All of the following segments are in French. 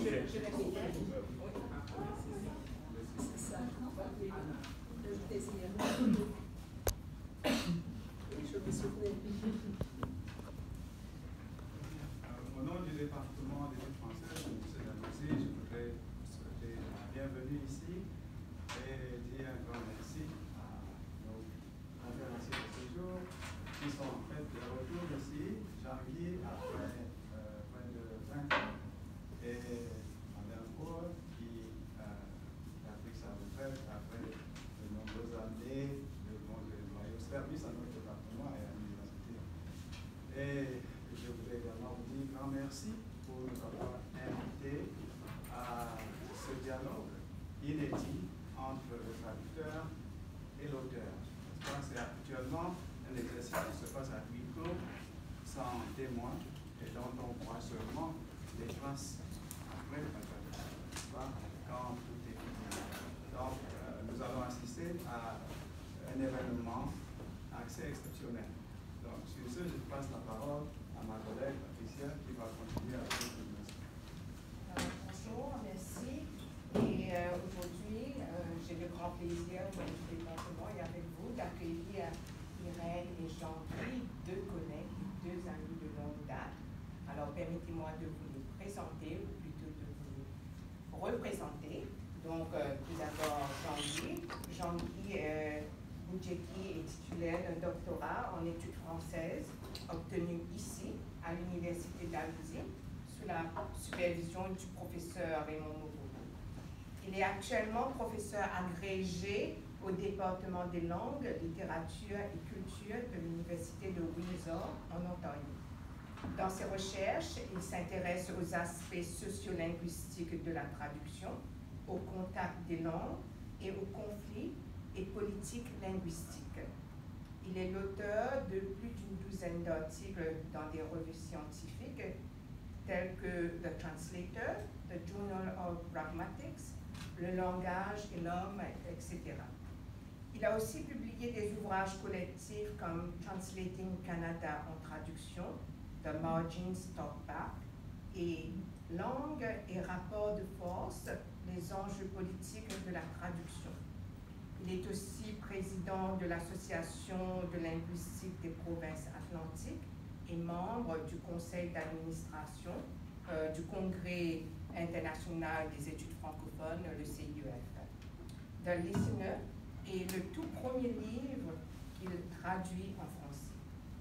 Au nom du département des études françaises, M. Danouzzi, je voudrais vous souhaiter la bienvenue ici et dire un grand merci à nos conférenciers de ce jour qui sont en fait de retour ici, Jean-Guy, après près de 20 ans, et Mme Paul qui a pris sa retraite après de nombreuses années de loyaux services à notre département et à l'université. Et je voudrais également vous dire un grand merci pour nous avoir invités à ce dialogue inédit entre le traducteur et l'auteur. Je pense que c'est actuellement un exercice qui se passe à huis clos, sans témoins, et dont on voit seulement les traces après la traduction, quand tout est fini. Donc, nous allons assister à un événement assez exceptionnel. Donc, sur ce, je passe la parole à ma collègue Patricia qui va continuer avec le message. Bonjour, merci. Et aujourd'hui, j'ai le grand plaisir dans le département et avec vous d'accueillir Irène et Jean-Guy, deux collègues, deux amis de longue date. Alors, permettez-moi de vous les présenter, ou plutôt de vous représenter. Donc, tout d'abord, Jean-Guy. Jean-Guy Boudjeki est titulaire d'un doctorat en études françaises obtenu ici, à l'Université d'Annecy, sous la supervision du professeur Raymond Moboulou. Il est actuellement professeur agrégé au département des langues, littérature et culture de l'Université de Windsor, en Ontario. Dans ses recherches, il s'intéresse aux aspects sociolinguistiques de la traduction, au contact des langues et aux conflits et politiques linguistiques. Il est l'auteur de plus d'une douzaine d'articles dans des revues scientifiques telles que The Translator, The Journal of Pragmatics, Le langage et l'homme, etc. Il a aussi publié des ouvrages collectifs comme Translating Canada en traduction, The Margins Talk Back, et Langue et rapports de force, les enjeux politiques de la traduction. Il est aussi président de l'Association de linguistique des provinces atlantiques et membre du conseil d'administration du Congrès international des études francophones, le CIEF. The Listener est le tout premier livre qu'il traduit en français.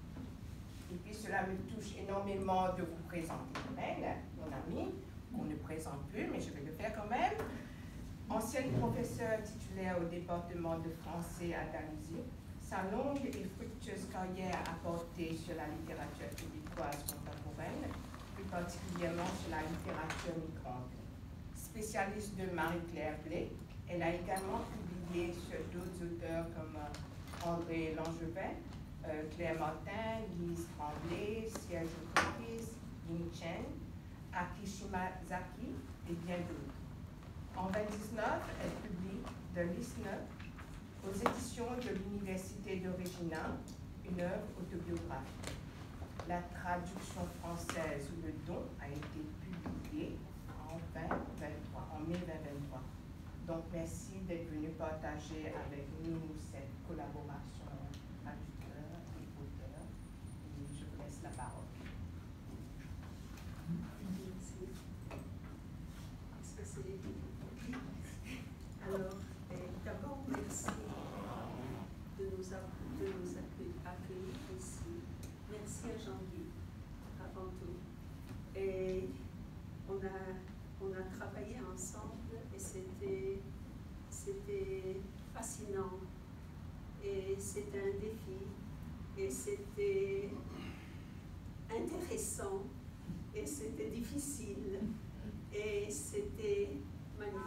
Et puis cela me touche énormément de vous présenter Hélène, mon amie, qu'on ne présente plus, mais je vais le faire quand même. Ancienne professeure titulaire au département de français à Dalhousie, sa longue et fructueuse carrière a porté sur la littérature québécoise contemporaine, plus particulièrement sur la littérature migrante. Spécialiste de Marie-Claire Blais, elle a également publié sur d'autres auteurs comme André Langevin, Claire Martin, Lise Tremblay, Serge Cookies, Ying Chen, Akishima Zaki et bien d'autres. En 2019, elle publie The Listener aux éditions de l'Université de Regina, une œuvre autobiographique. La traduction française ou le don a été publiée en mai 2023. Donc, merci d'être venu partager avec nous cette collaboration traducteur et auteur. Et je vous laisse la parole. Merci. Est-ce que c'est... Alors, d'abord, merci de nous accueillir ici. Merci à Jean-Guy, avant tout. Et on a travaillé ensemble et c'était fascinant. Et c'était un défi. Et c'était intéressant. Et c'était difficile. Et c'était magnifique.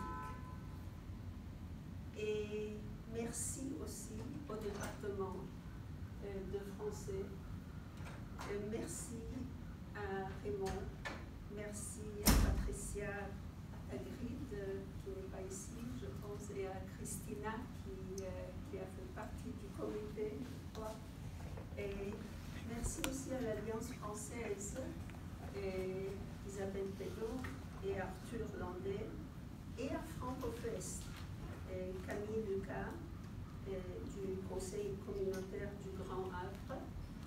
Et merci aussi au département de français. Et merci à Raymond, merci à Patricia Agrid, qui n'est pas ici, je pense, et à Christina, qui a fait partie du comité. Et merci aussi à l'Alliance française, et Isabelle Pédot et Arthur Landais, et à Francofest, Camille Lucas du Conseil communautaire du Grand Havre.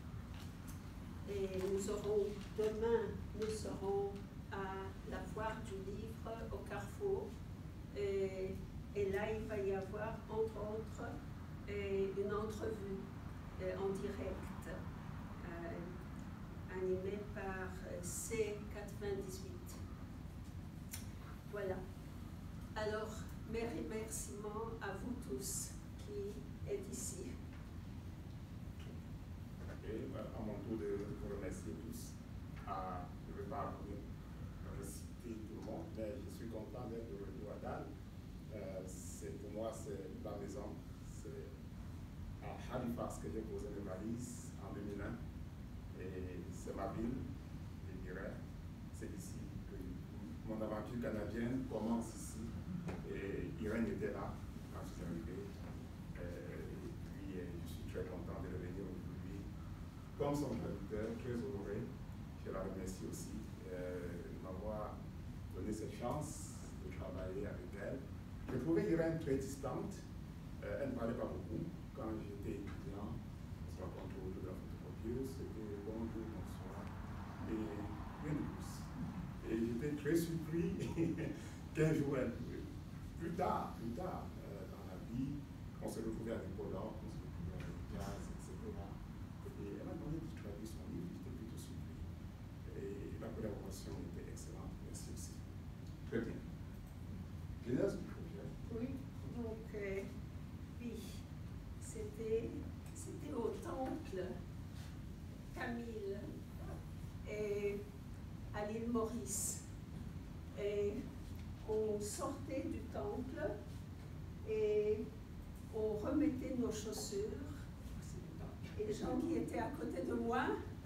Et demain, nous serons à la foire du livre au Carrefour. Et là, il va y avoir, entre autres, une entrevue en direct, animée par C98. Voilà. Alors, mes remerciements à vous tous qui êtes ici. Et à mon tour de vous remercier tous. Je ne vais pas reciter tout le monde, mais je suis content d'être de retour à Dan. Pour moi, c'est la maison. C'est à Halifax que j'ai posé mes valises en 2001. Et c'est ma ville, je dirais. C'est ici que mon aventure canadienne commence ici. Et Irène était là quand je suis arrivé. Et puis, je suis très content de revenir aujourd'hui. Comme son traducteur, très honoré, je la remercie aussi de m'avoir donné cette chance de travailler avec elle. Je trouvais Irène très distante. Elle ne parlait pas beaucoup. Quand j'étais étudiant, on se rencontrait autour de la photocopieuse, c'était bonjour, bonsoir, et rien de plus. Et j'étais très surpris qu'un jour, plus tard, dans la vie, on se retrouvait avec Pollock, on se retrouvait avec Jazz, etc. Et elle m'a demandé de traduire son livre, j'étais plutôt surpris. Et la collaboration était excellente, merci aussi. Très bien. Genèse du projet. Oui, donc, oui, c'était au temple, Camille, et à l'île Maurice. Et on sortait du temple et on remettait nos chaussures. Et Jean-Guy était à côté de moi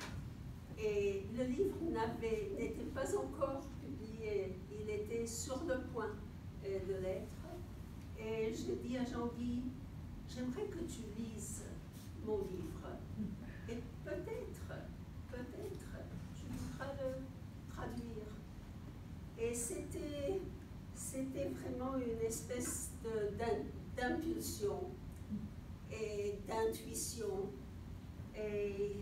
et le livre n'était pas encore publié, il était sur le point de l'être. Et j'ai dit à Jean-Guy, j'aimerais que tu lises mon livre et peut-être, tu voudras le traduire. Et c'était vraiment une espèce d'impulsion et d'intuition. Et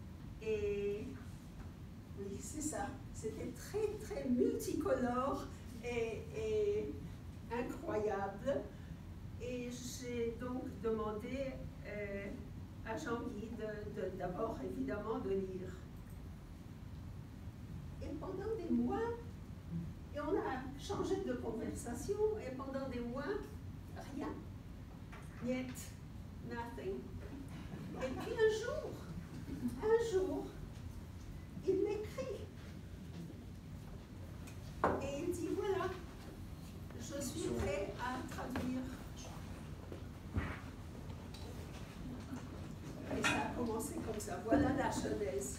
oui, c'est ça. C'était très, très multicolore et incroyable. Et j'ai donc demandé à Jean-Guy d'abord, évidemment, de lire. Et pendant des mois, et on a changé de conversation, et pendant des mois, rien. Niet, nothing. Et puis un jour, il m'écrit. Et il dit, voilà, je suis prêt à traduire. Et ça a commencé comme ça. Voilà la genèse.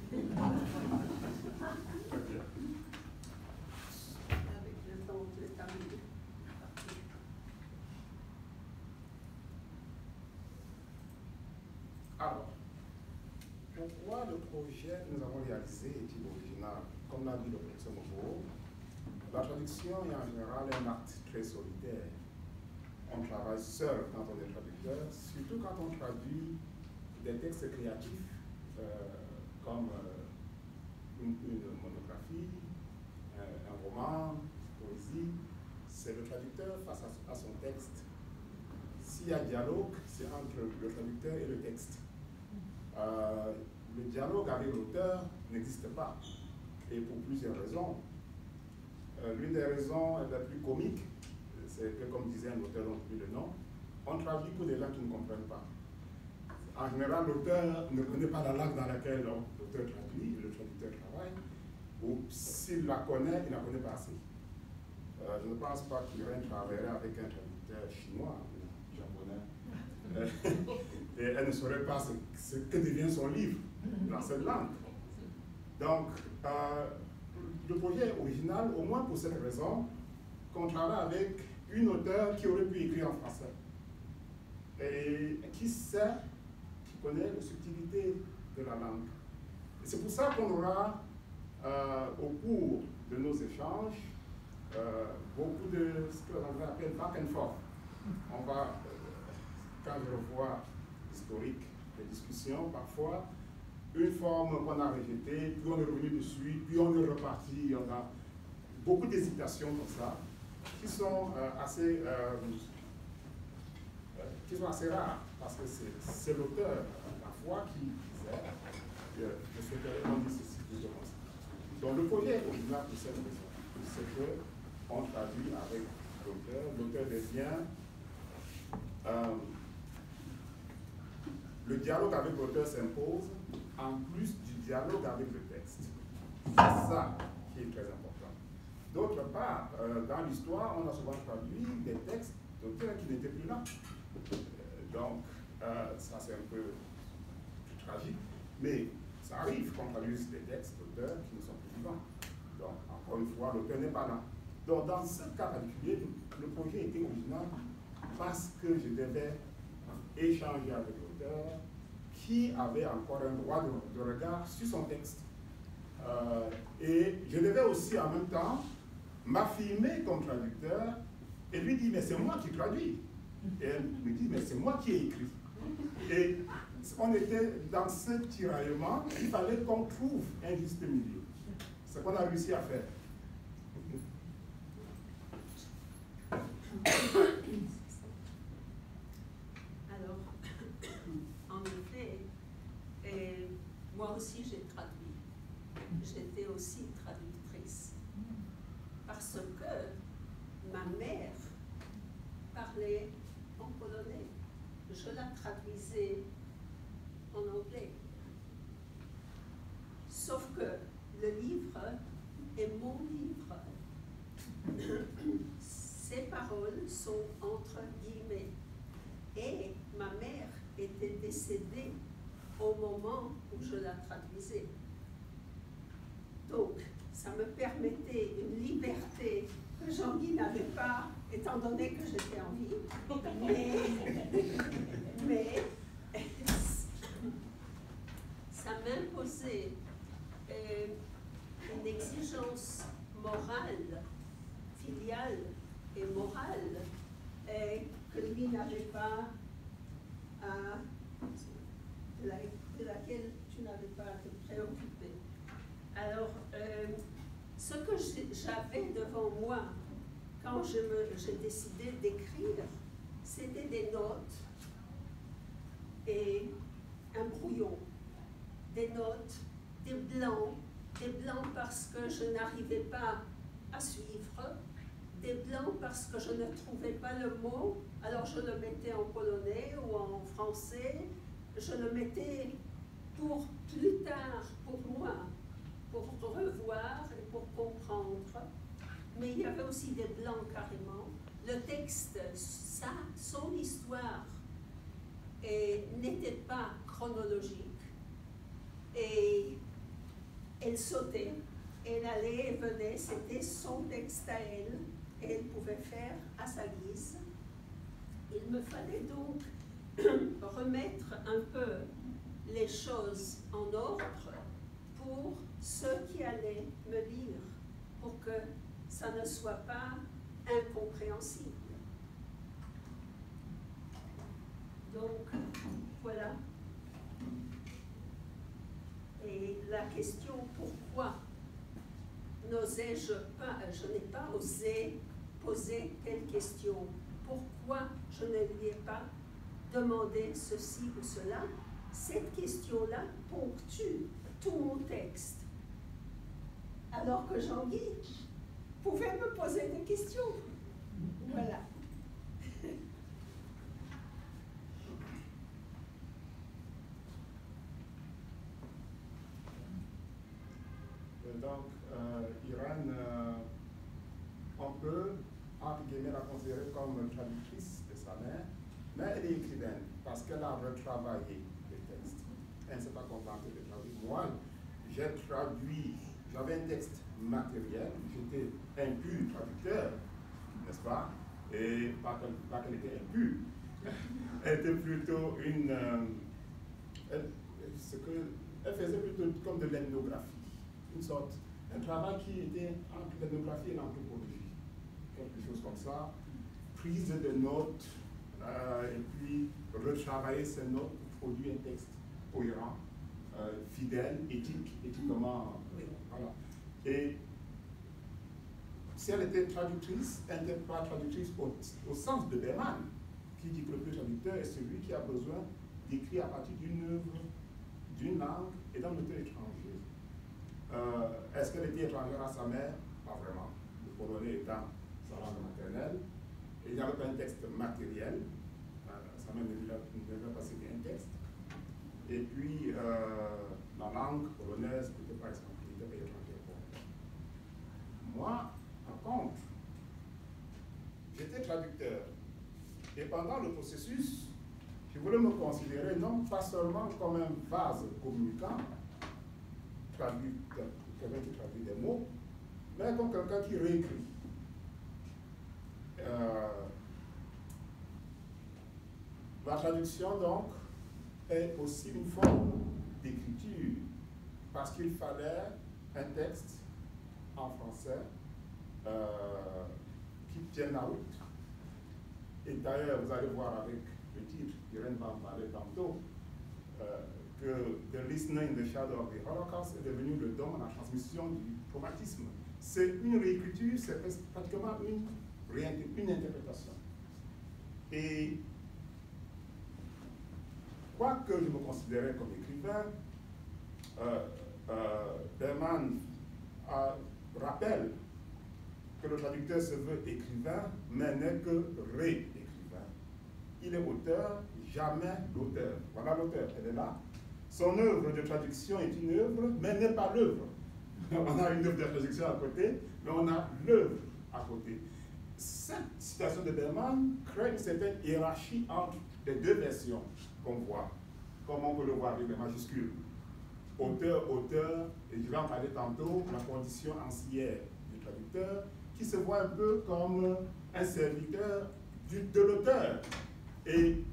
Avec le temps, le terminé. Alors, pourquoi le projet que nous avons réalisé est-il original? Comme l'a dit le professeur Moreau, la traduction est en général un acte très solitaire. On travaille seul quand on est traducteur, surtout quand on traduit des textes créatifs comme une monographie, un roman, poésie. C'est le traducteur face à son texte. S'il y a dialogue, c'est entre le traducteur et le texte. Le dialogue avec l'auteur n'existe pas, et pour plusieurs raisons. L'une des raisons la plus comique, c'est que, comme disait un auteur dont je le nom, on traduit pour des gens qui ne comprennent pas. En général, l'auteur ne connaît pas la langue dans laquelle l'auteur traduit, le traducteur travaille, ou s'il la connaît, il ne la connaît pas assez. Je ne pense pas qu'Irène travaillerait avec un traducteur chinois ou japonais. Et elle ne saurait pas ce que devient son livre dans cette langue. Donc, le projet est original, au moins pour cette raison, qu'on travaille avec une auteure qui aurait pu écrire en français. Et qui sait, qui connaît les subtilités de la langue. Et c'est pour ça qu'on aura, au cours de nos échanges, de ce que l'on appelle back and forth. On va, quand je revois l'historique des discussions, parfois, une forme qu'on a rejetée, puis on est revenu dessus, puis on est reparti, on a beaucoup d'hésitations comme ça, qui sont assez rares, parce que c'est l'auteur, la foi, qui disait que je souhaiterais qu'on dise ceci plutôt comme ça. Donc le projet est original pour cette raison, c'est qu'on traduit avec l'auteur devient le dialogue avec l'auteur s'impose en plus du dialogue avec le texte. C'est ça qui est très important. D'autre part, dans l'histoire, on a souvent traduit des textes d'auteurs qui n'étaient plus là. Donc, ça c'est un peu plus tragique, mais ça arrive qu'on traduise des textes d'auteurs qui ne sont plus vivants. Donc, encore une fois, l'auteur n'est pas là. Donc, dans ce cas particulier, le projet était original parce que je devais échanger avec l'auteur qui avait encore un droit de regard sur son texte. Et je devais aussi en même temps m'affirmer comme traducteur et lui dire, mais c'est moi qui traduis. Et elle me dit, mais c'est moi qui ai écrit. Et on était dans ce tiraillement, il fallait qu'on trouve un juste milieu. C'est ce qu'on a réussi à faire. Alors, en effet, moi aussi j'ai traduit. J'étais aussi traductrice. Parce que ma mère parlait en polonais. Je la traduisais en anglais. Sauf que le livre est mon livre. Ces paroles sont entre guillemets. Et ma mère était décédée au moment où je la traduisais. Donc, ça me permettait une liberté que Jean-Guy n'avait pas, étant donné que j'étais en vie. Mais ça m'imposait une exigence morale, filiale et morale que lui n'avait pas, de laquelle tu n'avais pas à te préoccuper. Alors, ce que j'avais devant moi quand j'ai décidé d'écrire, c'était des notes et un brouillon, des notes, des blancs parce que je n'arrivais pas à suivre, des blancs parce que je ne trouvais pas le mot, alors je le mettais en polonais ou en français, je le mettais pour plus tard, pour moi, pour revoir et pour comprendre. Mais il y avait aussi des blancs carrément. Le texte, son histoire n'était pas chronologique. Et elle sautait, elle allait et venait, c'était son texte à elle, et elle pouvait faire à sa guise. Il me fallait donc remettre un peu les choses en ordre pour ceux qui allaient me lire, pour que ça ne soit pas incompréhensible. Donc, voilà. Et la question pourquoi n'osais-je pas, je n'ai pas osé poser telle question, pourquoi je ne lui ai pas demandé ceci ou cela, cette question-là ponctue tout mon texte. Alors que Jean-Guy pouvait me poser des questions. Voilà. Donc, Irène, on peut, entre guillemets, la considérer comme traductrice de sa mère, mais elle est écrivaine parce qu'elle a retravaillé les textes. Elle ne s'est pas contentée de traduire. Moi, j'ai traduit, j'avais un texte matériel, j'étais impur traducteur, n'est-ce pas? Et pas qu'elle était impure, elle était plutôt elle faisait plutôt comme de l'ethnographie. Un travail qui était entre l'ethnographie et l'anthropologie, quelque chose comme ça, prise de notes, et puis retravailler ces notes pour produire un texte cohérent, fidèle, éthiquement. Voilà. Et si elle était traductrice, elle n'était pas traductrice au sens de Berman, qui dit que le plus traducteur est celui qui a besoin d'écrire à partir d'une œuvre, d'une langue et d'un auteur étranger. Est-ce qu'elle était étrangère à sa mère? Pas vraiment. Le polonais étant sa langue maternelle. Et il n'y avait pas un texte matériel. Sa mère ne devait pas citer un texte. Et puis, la langue polonaise n'était pas étrangère pour elle. Moi, par contre, j'étais traducteur. Et pendant le processus, je voulais me considérer non pas seulement comme un vase communicant, quelqu'un qui traduit des mots, mais comme quelqu'un qui réécrit. La traduction, donc, est aussi une forme d'écriture, parce qu'il fallait un texte en français qui tienne la route. Et d'ailleurs, vous allez voir avec le titre, Irène va en parler tantôt, que The Listener in the Shadow of the Holocaust est devenu le don à la transmission du traumatisme. C'est une réécriture, c'est pratiquement une interprétation. Et quoique je me considérais comme écrivain, Berman rappelle que le traducteur se veut écrivain, mais n'est que réécrivain. Il est auteur, jamais l'auteur. Voilà l'auteur, elle est là. Son œuvre de traduction est une œuvre, mais n'est pas l'œuvre. On a une œuvre de traduction à côté, mais on a l'œuvre à côté. Cette citation de Berman crée une certaine hiérarchie entre les deux versions qu'on voit, comme on peut le voir avec les majuscules. Auteur, auteur, et je vais en parler tantôt, la condition ancienne du traducteur, qui se voit un peu comme un serviteur de l'auteur. Et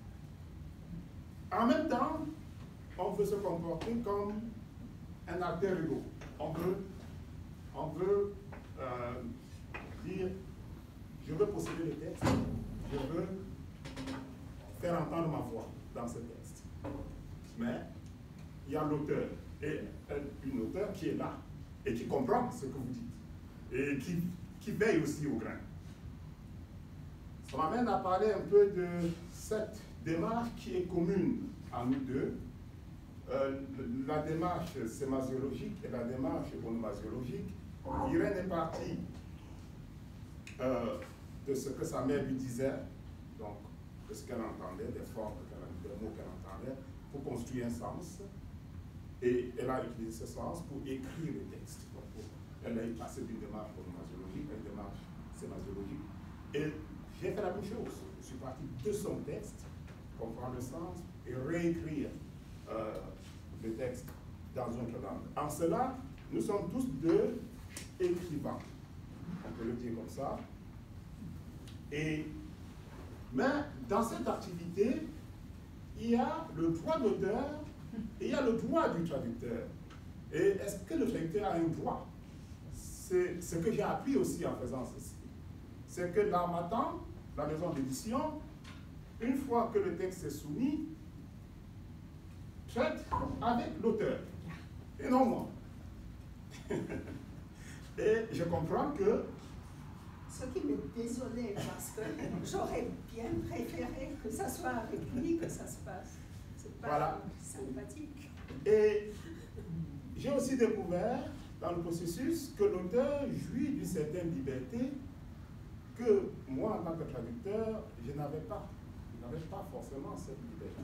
en même temps, on veut se comporter comme un alter ego. On veut dire, je veux posséder le texte, je veux faire entendre ma voix dans ce texte. Mais il y a l'auteur et une auteure qui est là et qui comprend ce que vous dites et qui veille aussi au grain. Ça m'amène à parler un peu de cette démarche qui est commune à nous deux. La démarche sémasiologique et la démarche onomasiologique. Irène est partie de ce que sa mère lui disait, donc de ce qu'elle entendait, des formes, des mots qu'elle entendait, pour construire un sens. Et elle a utilisé ce sens pour écrire le texte. Donc, elle a passé d'une démarche onomasiologique à une démarche sémasiologique. Et j'ai fait la même chose. Je suis parti de son texte, comprendre le sens et réécrire le texte dans une autre langue. En cela, nous sommes tous deux écrivains. On peut le dire comme ça. Mais dans cette activité, il y a le droit d'auteur et il y a le droit du traducteur. Et est-ce que le traducteur a un droit? C'est ce que j'ai appris aussi en faisant ceci. C'est que l'Harmattan, la maison d'édition, une fois que le texte est soumis, traite avec l'auteur, et non moi. Et je comprends que... Ce qui me désolait, parce que j'aurais bien préféré que ça soit avec lui que ça se passe. C'est pas voilà. Sympathique. Et j'ai aussi découvert dans le processus que l'auteur jouit d'une certaine liberté que moi, en tant que traducteur, je n'avais pas. Je n'avais pas forcément cette liberté.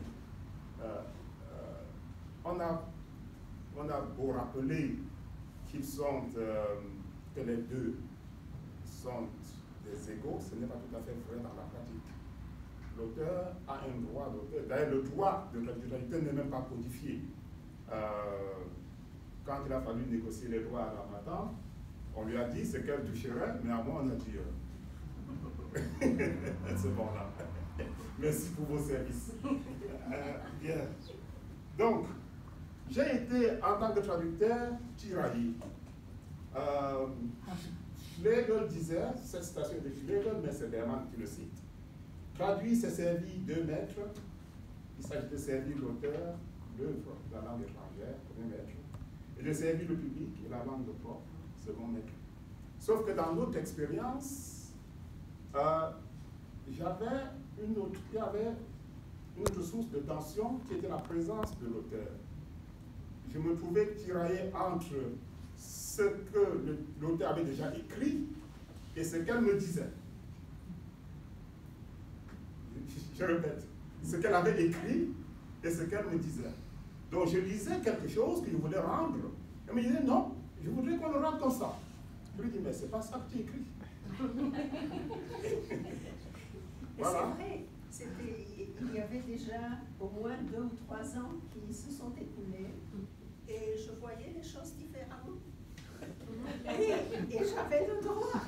On a beau rappeler qu'ils sont, que les deux sont des égaux, ce n'est pas tout à fait vrai dans la pratique. L'auteur a un droit d'auteur. D'ailleurs, le droit du traducteur n'est même pas codifié. Quand il a fallu négocier les droits à l'Harmattan, on lui a dit ce qu'elle toucherait, mais à moi on a dit c'est bon là. Merci pour vos services. Bien. Donc, j'ai été, en tant que traducteur, tiraillé. Schlegel disait, cette citation de Schlegel, mais c'est Berman qui le cite, traduit, c'est servir deux maîtres. Il s'agit de servir l'auteur, l'œuvre, la langue étrangère, premier maître, et de servir le public et la langue propre, second maître. Sauf que dans notre expérience, il y avait une autre source de tension qui était la présence de l'auteur. Je me trouvais tiraillé entre ce que l'auteur avait déjà écrit et ce qu'elle me disait. Je répète, ce qu'elle avait écrit et ce qu'elle me disait. Donc je lisais quelque chose que je voulais rendre. Elle me disait non, je voudrais qu'on le rende comme ça. Je lui dis mais c'est pas ça que tu écris. Voilà. C'est vrai, il y avait déjà au moins 2 ou 3 ans qui se sont écoulés et je voyais les choses différemment. Et j'avais le droit.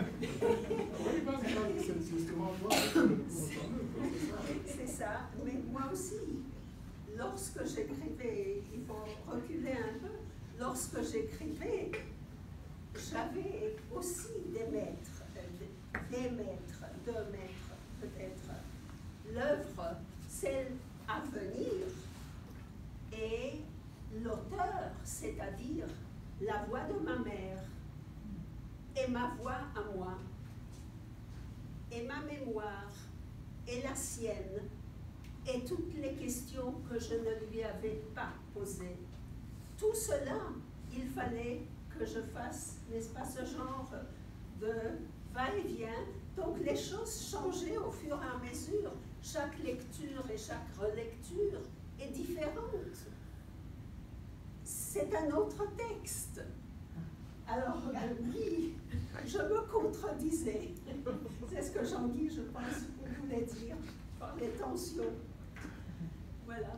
C'est ça, mais moi aussi, lorsque j'écrivais, il faut reculer un peu, lorsque j'écrivais, j'avais aussi des maîtres, deux maîtres peut-être. L'œuvre, celle à venir, et l'auteur, c'est-à-dire la voix de ma mère, et ma voix à moi, et ma mémoire, et la sienne, et toutes les questions que je ne lui avais pas posées. Tout cela, il fallait que je fasse, n'est-ce pas, ce genre de va-et-vient. Donc les choses changeaient au fur et à mesure. Chaque lecture et chaque relecture est différente. C'est un autre texte. Alors oui, je me contredisais. C'est ce que Jean-Guy, je pense, voulait dire par les tensions. Voilà.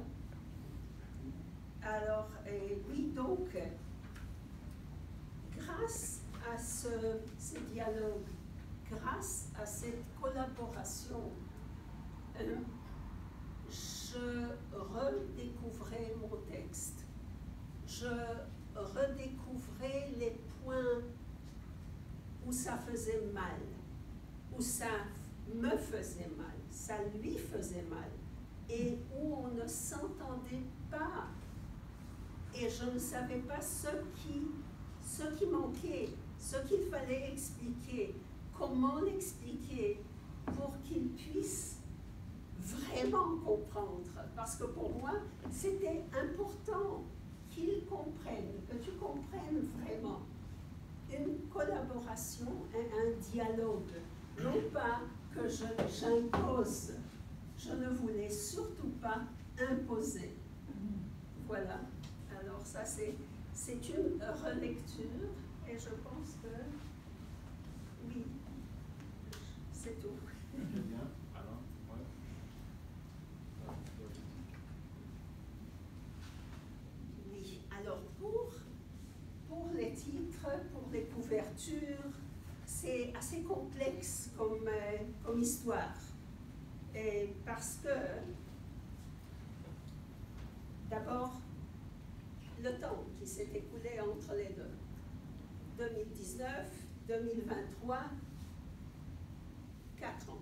Alors, oui, donc, grâce à ce dialogue, grâce à cette collaboration, je redécouvrais mon texte. Je redécouvrais les points où ça faisait mal, où ça me faisait mal, ça lui faisait mal, et où on ne s'entendait pas. Et je ne savais pas ce qui manquait, ce qu'il fallait expliquer, comment l'expliquer pour qu'il puisse vraiment comprendre. Parce que pour moi, c'était important qu'il comprenne, que tu comprennes vraiment. Une collaboration, un dialogue, non pas que j'impose. Je ne voulais surtout pas imposer. Voilà. Alors ça, c'est une relecture et je pense que oui, c'est tout. Bien. Alors, ouais. Oui, alors pour les titres, pour les couvertures, c'est assez complexe comme histoire. Et parce que, d'abord, le temps qui s'est écoulé entre les deux. 2019, 2023, 4 ans.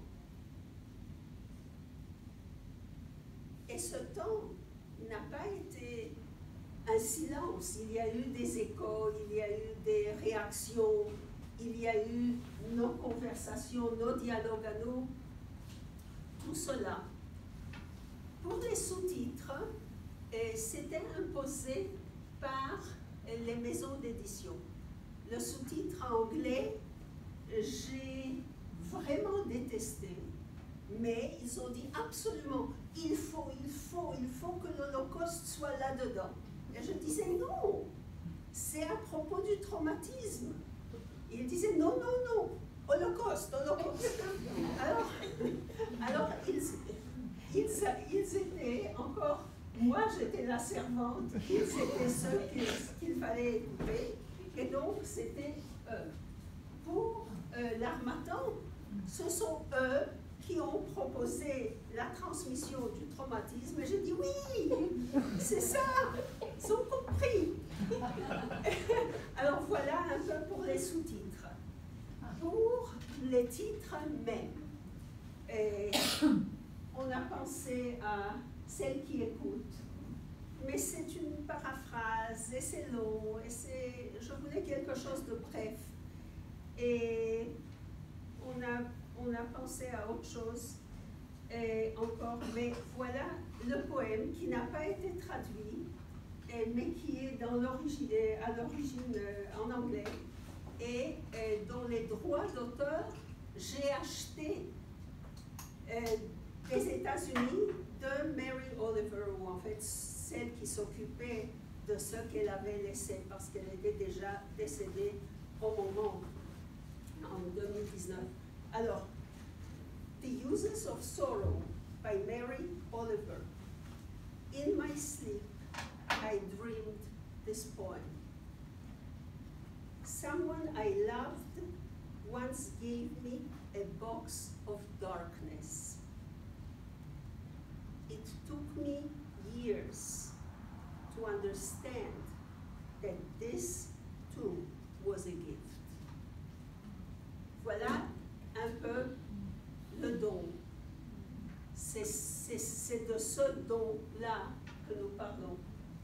Et ce temps n'a pas été un silence. Il y a eu des échos, il y a eu des réactions, il y a eu nos conversations, nos dialogues à nous. Tout cela. Pour les sous-titres, c'était imposé par les maisons d'édition. Le sous-titre anglais, j'ai vraiment détesté, mais ils ont dit absolument, il faut que l'Holocauste soit là-dedans. Et je disais non, c'est à propos du traumatisme. Et ils disaient non, Holocauste. Alors ils étaient encore, moi j'étais la servante, ils étaient ceux qu'il fallait écouter, et donc c'était eux. Pour l'Harmattan, ce sont eux qui ont proposé la transmission du traumatisme, et j'ai dit oui, c'est ça, ils ont compris. Alors voilà un peu pour les sous-titres. pour les titres même, et on a pensé à Celle qui écoute, mais c'est une paraphrase, et c'est long, et je voulais quelque chose de bref. Et on a pensé à autre chose et encore, mais voilà le poème qui n'a pas été traduit, mais qui est à l'origine en anglais, et dont les droits d'auteur, j'ai acheté des États-Unis de Mary Oliver, ou en fait celle qui s'occupait de ce qu'elle avait laissé, parce qu'elle était déjà décédée au moment, en 2019. Alors, The Uses of Sorrow by Mary Oliver. In my sleep, I dreamed this poem. Someone I loved once gave me a box of darkness. It took me years to understand that this too was a gift. Voilà un peu le don. C'est de ce don-là que nous parlons.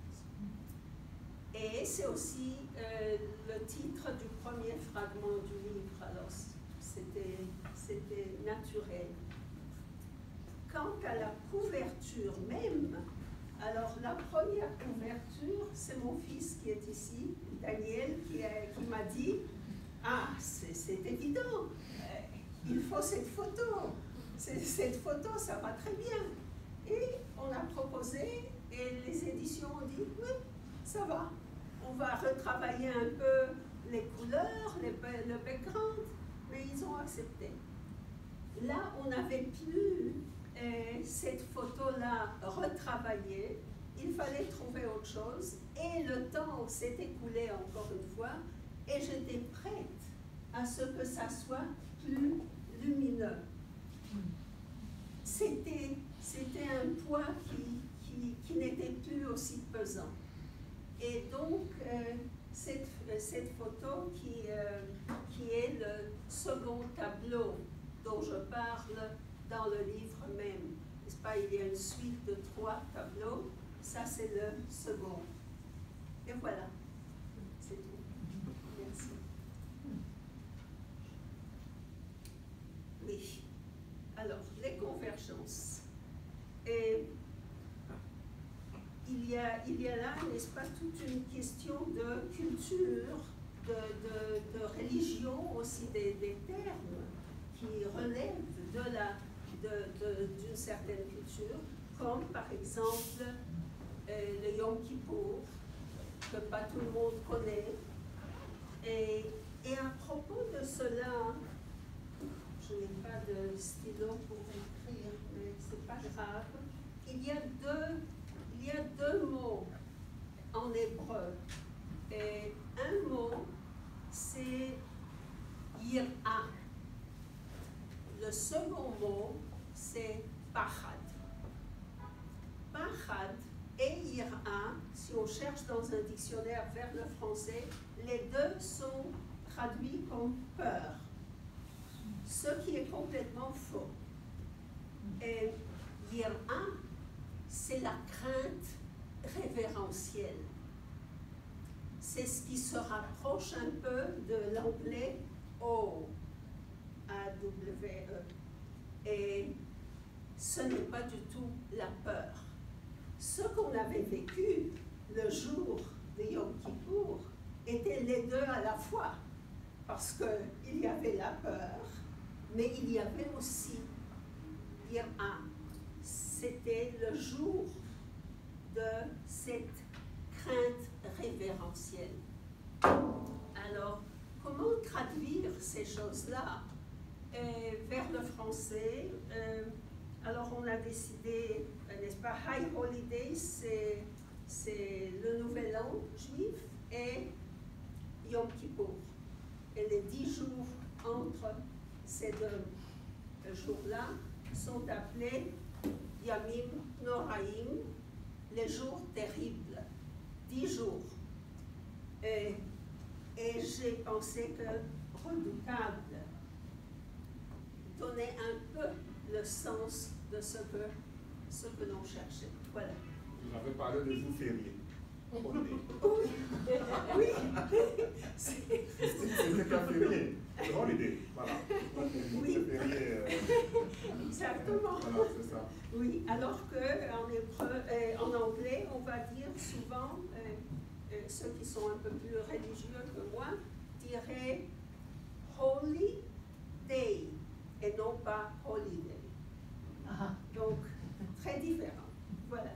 Et c'est aussi le titre du premier fragment du livre, alors c'était naturel. Quant à la couverture même, alors la première couverture, c'est mon fils qui est ici, Daniel, qui m'a dit « Ah, c'est évident, il faut cette photo, cette photo, ça va très bien. » Et on a proposé, et les éditions ont dit « Oui, ça va, on va retravailler un peu les couleurs, le background, mais ils ont accepté. » Là, on n'avait plus cette photo-là retravaillée, il fallait trouver autre chose, et le temps s'est écoulé encore une fois, et j'étais prête à ce que ça soit plus lumineux. C'était un poids qui n'était plus aussi pesant. Et donc, cette photo qui est le second tableau dont je parle dans le livre même. N'est-ce pas? Il y a une suite de 3 tableaux. Ça, c'est le second. Et voilà. C'est tout. Merci. Oui. Alors, les convergences. Et il y a là, n'est-ce pas, toute une question de culture, de religion, aussi des termes qui relèvent d'une certaine culture, comme par exemple le Yom Kippour, que pas tout le monde connaît. Et à propos de cela, je n'ai pas de stylo pour écrire, mais c'est pas grave. Il y a deux mots en hébreu. Et un mot, c'est yirah. Le second mot, c'est pachad. Pachad et yirah, si on cherche dans un dictionnaire vers le français, les deux sont traduits comme peur, ce qui est complètement faux. Et yirah, c'est la crainte révérentielle. C'est ce qui se rapproche un peu de l'anglais O. A-W-E. Et ce n'est pas du tout la peur. Ce qu'on avait vécu le jour de Yom Kippour était les deux à la fois, parce qu'il y avait la peur, mais il y avait aussi Yirah. C'était le jour de cette crainte révérentielle. Alors, comment traduire ces choses-là vers le français? Alors, on a décidé, n'est-ce pas, High Holidays, c'est le Nouvel An juif, et Yom Kippour. Et les 10 jours entre ces deux jours-là sont appelés Yamim Noraim, les jours terribles. 10 jours. Et j'ai pensé que redoutable donnait un peu le sens de ce que l'on cherchait. Voilà. J'avais parlé de jour férié. Oui, oui. C'était pas férié. C'est bon l'idée. Voilà. Oui. Férié. Exactement. Voilà, c'est ça. Oui, alors qu'en anglais, on va dire souvent, ceux qui sont un peu plus religieux que moi, diraient holy day et non pas holiday. Donc, très différent. Voilà.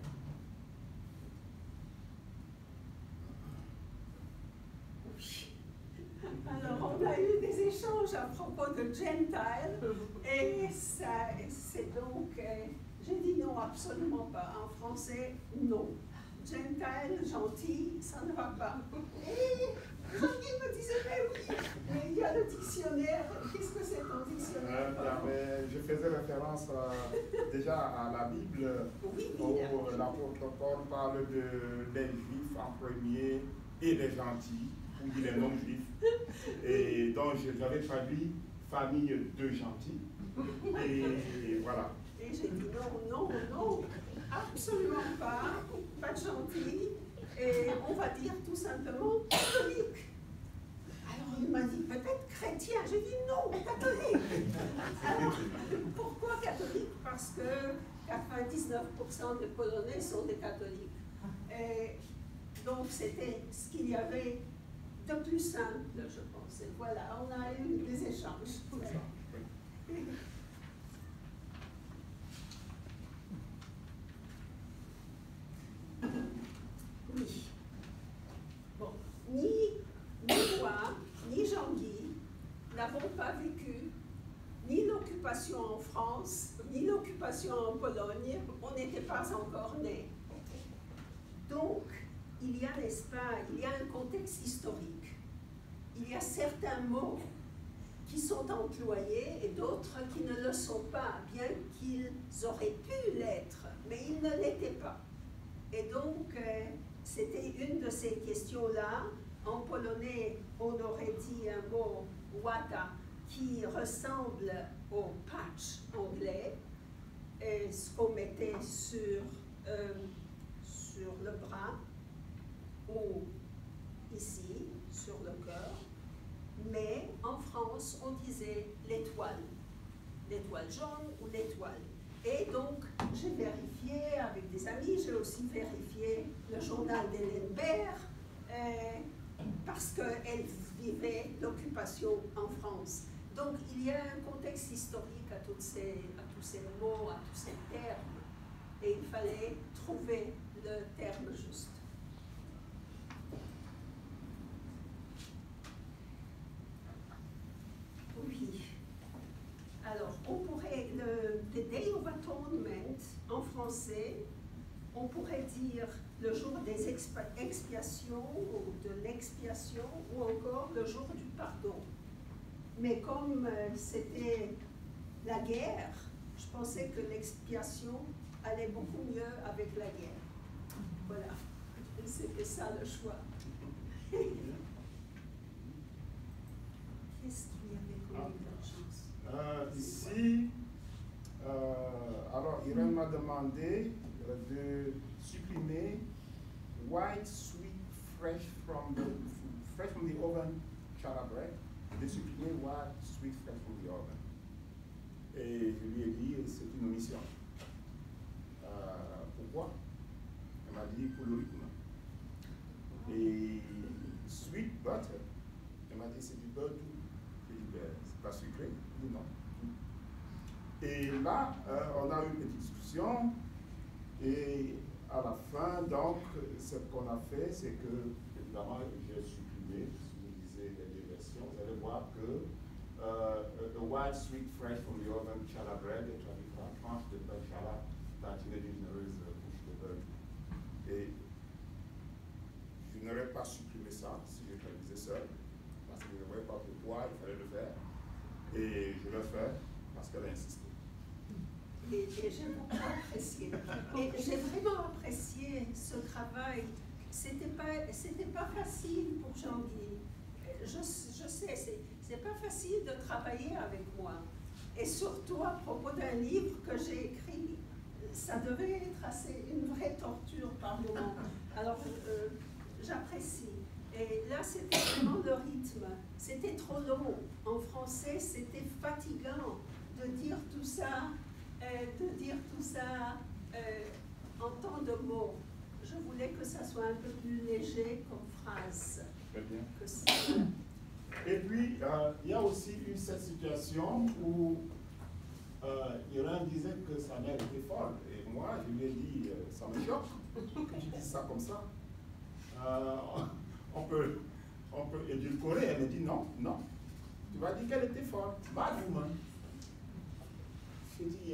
Oui. Alors, on a eu des échanges à propos de Gentile, et ça, c'est donc, j'ai dit non, absolument pas. En français, non. Gentile, gentil, ça ne va pas. Et Jean-Guy me disait, mais oui, mais il y a le dictionnaire. Qu'est-ce que c'est ton dictionnaire? Je faisais référence déjà à la Bible, Oui, où l'apôtre Paul parle des Juifs en premier et des gentils, ou des non-Juifs. Et donc j'avais traduit famille de gentils. Et voilà. Et j'ai dit non, non, non, absolument pas, pas de gentil, et on va dire tout simplement catholique. Alors il m'a dit peut-être chrétien, j'ai dit non, catholique. Alors pourquoi catholique? Parce que 99% des Polonais sont des catholiques. Et donc c'était ce qu'il y avait de plus simple, je pense. Et voilà, on a eu des échanges. Oui. Bon, ni moi, ni Jean-Guy n'avons pas vécu ni l'occupation en France, ni l'occupation en Pologne. On n'était pas encore nés. Donc, il y a, n'est-ce pas, il y a un contexte historique. Il y a certains mots qui sont employés et d'autres qui ne le sont pas, bien qu'ils auraient pu l'être, mais ils ne l'étaient pas. Et donc, c'était une de ces questions-là. En polonais, on aurait dit un mot « wata » qui ressemble au patch anglais, et ce qu'on mettait sur le bras ou ici, sur le cœur. Mais en France, on disait l'étoile jaune ou l'étoile. Et donc, j'ai vérifié avec des amis, j'ai aussi vérifié le journal d'Hélène Baird, parce qu'elle vivait l'occupation en France. Donc, il y a un contexte historique à tous ces mots, à tous ces termes, et il fallait trouver le terme juste. Oui. Alors, on pourrait, the Day of Atonement, en français, on pourrait dire le jour des expiations, ou de l'expiation, ou encore le jour du pardon. Mais comme c'était la guerre, je pensais que l'expiation allait beaucoup mieux avec la guerre. Voilà, c'était ça le choix. Qu'est-ce qu'il y avait comme divergence? Ici, alors Irène m'a demandé de supprimer white, sweet, fresh from the oven challah bread, de supprimer white, sweet, fresh from the oven. Et je lui ai dit, c'est une omission. Pourquoi? Elle m'a dit, pour le rythme. Et sweet butter, elle m'a dit, c'est du beurre doux. J'ai dit, ben, c'est pas sucré? Elle dit non. Et là, on a eu une petite discussion, et à la fin, donc, ce qu'on a fait, c'est que, évidemment, j'ai supprimé, si vous lisez les deux versions, vous allez voir que the white, sweet, fresh from the oven challah bread est traduit par tranche de beurre challah, tartinée d'une généreuse couche de beurre. Et je n'aurais pas supprimé ça si je traduisais seul, parce que je ne voyais pas pourquoi il fallait le faire. Et je le fais parce qu'elle a insisté. Et j'ai beaucoup apprécié. Et j'ai vraiment apprécié ce travail. C'était pas facile pour Jean-Guy. Je sais, C'est pas facile de travailler avec moi. Et surtout à propos d'un livre que j'ai écrit, ça devait être une vraie torture par moment. Alors, j'apprécie. Et là, c'était vraiment le rythme. C'était trop long. En français, c'était fatigant de dire tout ça, en tant de mots. Je voulais que ça soit un peu plus léger comme phrase. Très bien. Que ça. Et puis, il y a aussi eu cette situation où Irène disait que sa mère était folle. Et moi, je lui ai dit, ça me choque que tu dises ça comme ça. On peut édulcorer. Elle me dit, non. Tu vas dire qu'elle était folle. Bad woman. Je dis,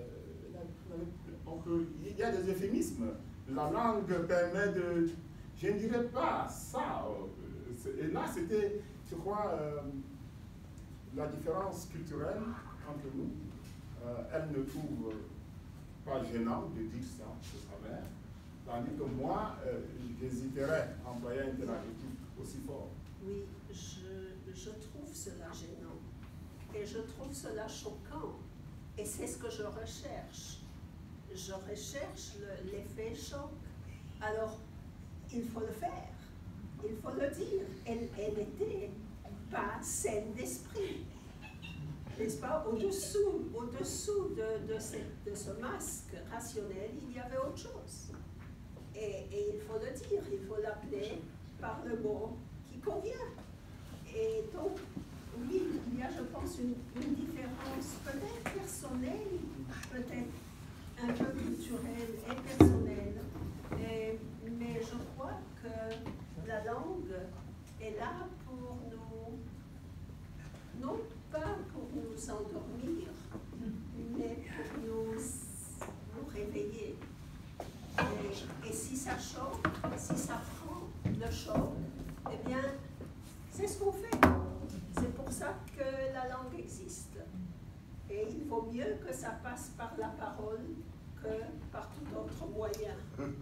il y a des euphémismes. La langue permet de... Je ne dirais pas ça. Et là, c'était, je crois, la différence culturelle entre nous. Elle ne trouve pas gênant de dire ça de sa mère, tandis que moi, j'hésiterais à employer un interrogatif aussi fort. Oui, je trouve cela gênant et je trouve cela choquant. Et c'est ce que je recherche. Je recherche l'effet choc. Alors, il faut le faire. Il faut le dire. Elle n'était pas saine d'esprit. N'est-ce pas? Au-dessous de ce masque rationnel, il y avait autre chose. Et il faut le dire, il faut l'appeler par le mot qui convient. Et donc, oui, il y a, je pense, une différence peut-être personnelle, peut-être un peu culturelle et personnelle. Mais je crois que la langue est là pour nous, non pas pour nous endormir, mais pour nous réveiller. Et si ça choque, si ça prend le choc, eh bien, c'est ce qu'on fait. C'est pour ça que la langue existe. Et il vaut mieux que ça passe par la parole que par tout autre moyen.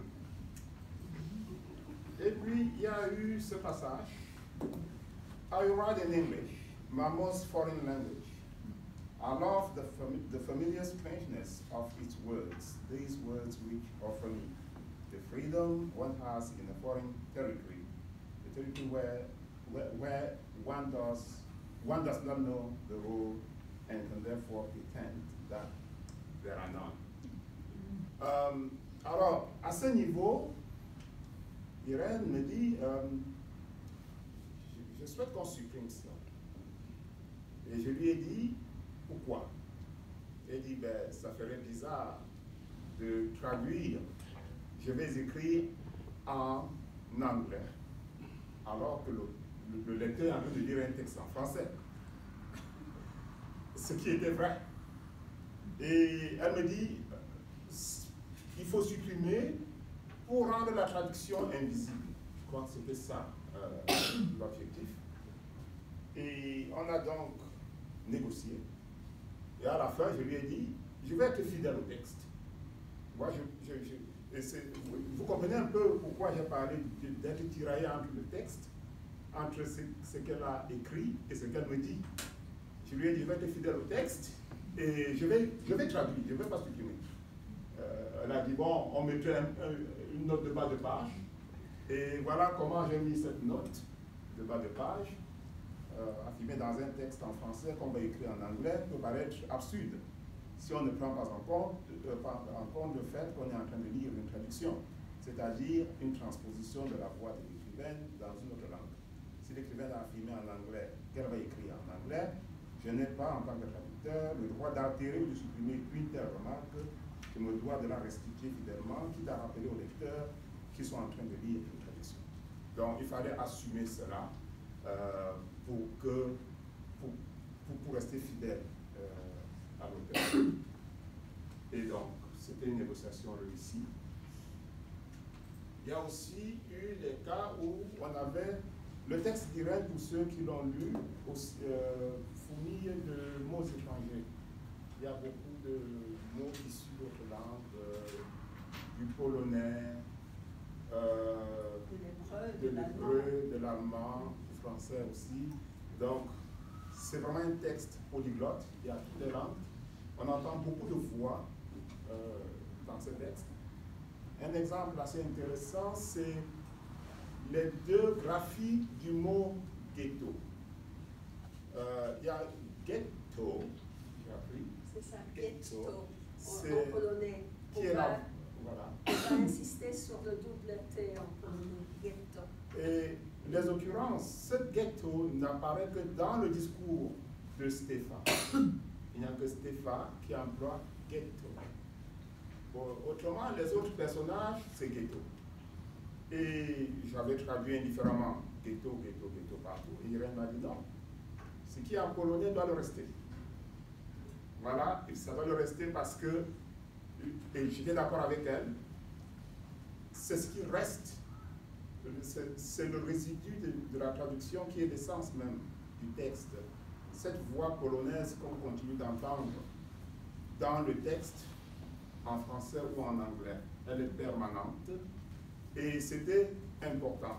Et puis, il y a eu ce passage. I write in English, my most foreign language. I love the familiar strangeness of its words, these words which offer me the freedom one has in a foreign territory, a territory where one does not know the rule and can therefore pretend that there are none. Alors, à ce niveau, Irène me dit, je souhaite qu'on supprime cela. Et je lui ai dit, pourquoi? Elle dit, ben, ça ferait bizarre de traduire. Je vais écrire en anglais, alors que le lecteur est en train de lire un texte en français. Ce qui était vrai. Et elle me dit, il faut supprimer pour rendre la traduction invisible. Je crois que c'était ça l'objectif. Et on a donc négocié. Et à la fin, je lui ai dit, je vais être fidèle au texte. Moi, vous comprenez un peu pourquoi j'ai parlé d'être tiraillé entre le texte, entre ce qu'elle a écrit et ce qu'elle me dit. Je lui ai dit, je vais être fidèle au texte et je vais traduire, je ne vais pas supprimer. Elle a dit, bon, on mettrait une note de bas de page. Et voilà comment j'ai mis cette note de bas de page, affirmée dans un texte en français qu'on va écrire en anglais, peut paraître absurde si on ne prend pas en compte le fait qu'on est en train de lire une traduction, c'est-à-dire une transposition de la voix de l'écrivaine dans une autre langue. Si l'écrivaine a affirmé en anglais qu'elle va écrire en anglais, je n'ai pas, en tant que traducteur, le droit d'altérer ou de supprimer une telle remarque. Je me dois de la restituer fidèlement, quitte à rappeler aux lecteurs qui sont en train de lire une traduction. Donc, il fallait assumer cela pour rester fidèle à l'auteur. Et donc, c'était une négociation réussie. Il y a aussi eu des cas où on avait le texte d'Irène, pour ceux qui l'ont lu, fourni de mots étrangers. Il y a beaucoup de mots issus d'autres langues, du polonais, de l'hébreu, de l'allemand, du français aussi. Donc, c'est vraiment un texte polyglotte, il y a toutes les langues. On entend beaucoup de voix dans ce texte. Un exemple assez intéressant, c'est les deux graphies du mot ghetto. Il y a ghetto, j'ai appris. C'est ça, ghetto, C'est en polonais. qui est là. Voilà. On va insister sur le double T en polonais, ghetto. Et les occurrences, ce ghetto n'apparaît que dans le discours de Stéphane. Il n'y a que Stéphane qui emploie ghetto. Bon, autrement, les autres personnages, c'est ghetto. Et j'avais traduit indifféremment ghetto, ghetto, ghetto partout. Et Irène m'a dit non. Ce qui est en polonais doit le rester. Voilà, et ça doit le rester parce que, et j'étais d'accord avec elle, c'est ce qui reste. C'est le résidu de la traduction qui est l'essence même du texte. Cette voix polonaise qu'on continue d'entendre dans le texte, en français ou en anglais, elle est permanente. Et c'était important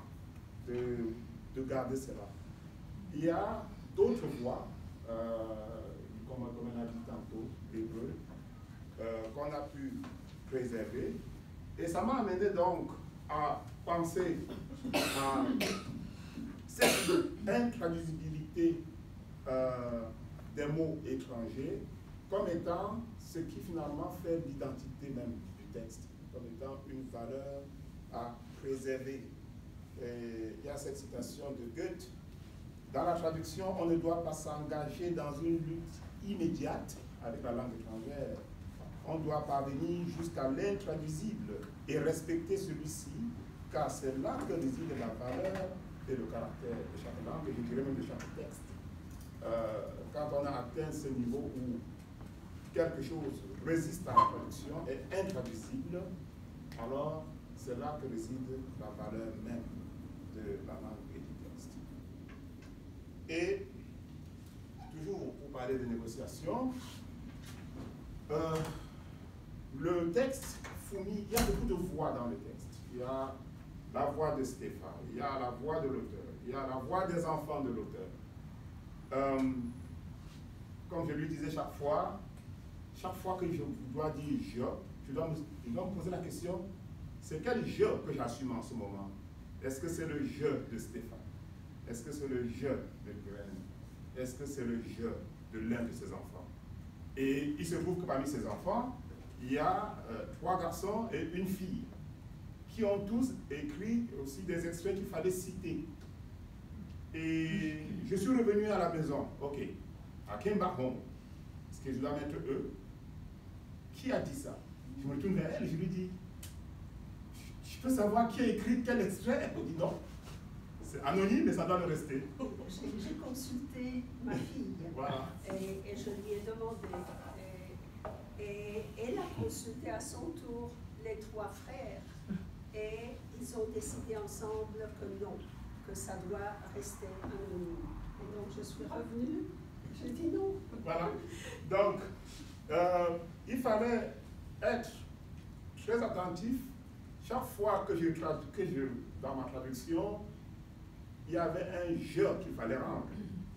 de garder cela. Il y a d'autres voix, comme on a dit tantôt, l'hébreu, qu'on a pu préserver. Et ça m'a amené donc à penser à cette intraduisibilité des mots étrangers comme étant ce qui finalement fait l'identité même du texte, comme étant une valeur à préserver. Et il y a cette citation de Goethe: dans la traduction, on ne doit pas s'engager dans une lutte immédiate avec la langue étrangère. On doit parvenir jusqu'à l'intraduisible et respecter celui-ci, car c'est là que réside la valeur et le caractère de chaque langue, et je dirais même de chaque texte. Quand on a atteint ce niveau où quelque chose résiste à la traduction, est intraduisible, alors c'est là que réside la valeur même de la langue et du texte. Et, toujours pour parler de négociation, le texte fournit, il y a beaucoup de voix dans le texte. Il y a la voix de Stéphane, il y a la voix de l'auteur, il y a la voix des enfants de l'auteur. Comme je lui disais chaque fois que je dois dire je dois me poser la question, c'est quel je que j'assume en ce moment? Est-ce que c'est le je de Stéphane? Est-ce que c'est le je de Gwen? Est-ce que c'est le je de l'un de ses enfants? Et il se trouve que parmi ses enfants, il y a 3 garçons et une fille qui ont tous écrit aussi des extraits qu'il fallait citer. Et je suis revenu à la maison. Ok, à Kimbaron, est-ce que je dois mettre eux? Qui a dit ça? Je me tourne vers elle et je lui dis, je peux savoir qui a écrit quel extrait? Elle me dit non. C'est anonyme, mais ça doit le rester. J'ai consulté ma fille, voilà. et je lui ai demandé. Et elle a consulté à son tour les 3 frères. Et ils ont décidé ensemble que non, que ça doit rester anonyme. Et donc je suis revenue, j'ai dit non. Voilà. Donc, il fallait être très attentif. Chaque fois que dans ma traduction, il y avait un je qu'il fallait rendre.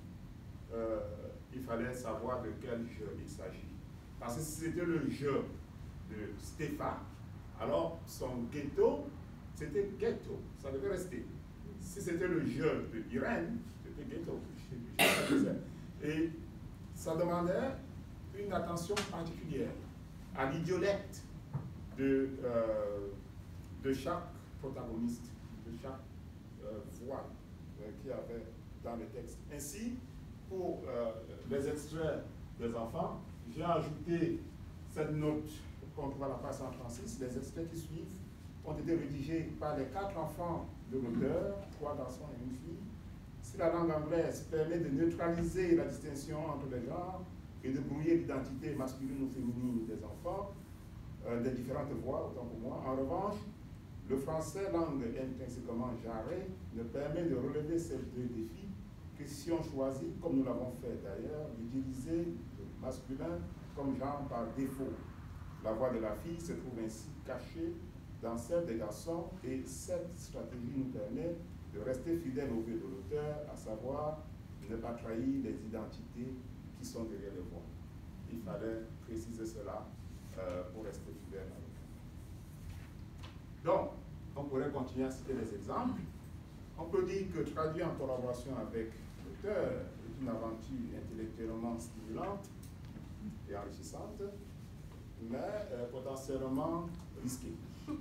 Il fallait savoir de quel je il s'agit. Parce que si c'était le je de Stéphane, alors son ghetto, c'était ghetto, ça devait rester. Si c'était le je de Irène, c'était ghetto. Et ça demandait une attention particulière à l'idiolecte de chaque protagoniste, de chaque voix qu'il y avait dans le texte. Ainsi, pour les extraits des enfants, j'ai ajouté cette note qu'on trouve à la page 136. Les extraits qui suivent ont été rédigés par les 4 enfants de l'auteur, 3 garçons et une fille. Si la langue anglaise permet de neutraliser la distinction entre les genres et de brouiller l'identité masculine ou féminine des enfants, des différentes voix, autant pour moi, en revanche, le français, langue intrinsèquement genrée, ne permet de relever ces 2 défis que si on choisit, comme nous l'avons fait d'ailleurs, d'utiliser le masculin comme genre par défaut. La voix de la fille se trouve ainsi cachée dans celle des garçons, et cette stratégie nous permet de rester fidèle au but de l'auteur, à savoir ne pas trahir les identités qui sont derrière les voix. Il fallait préciser cela pour rester fidèle à l'auteur. Donc, on pourrait continuer à citer les exemples. On peut dire que traduire en collaboration avec l'auteur est une aventure intellectuellement stimulante et enrichissante, mais potentiellement risquée.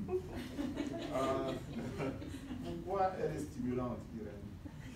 Pourquoi elle est stimulante, Irène?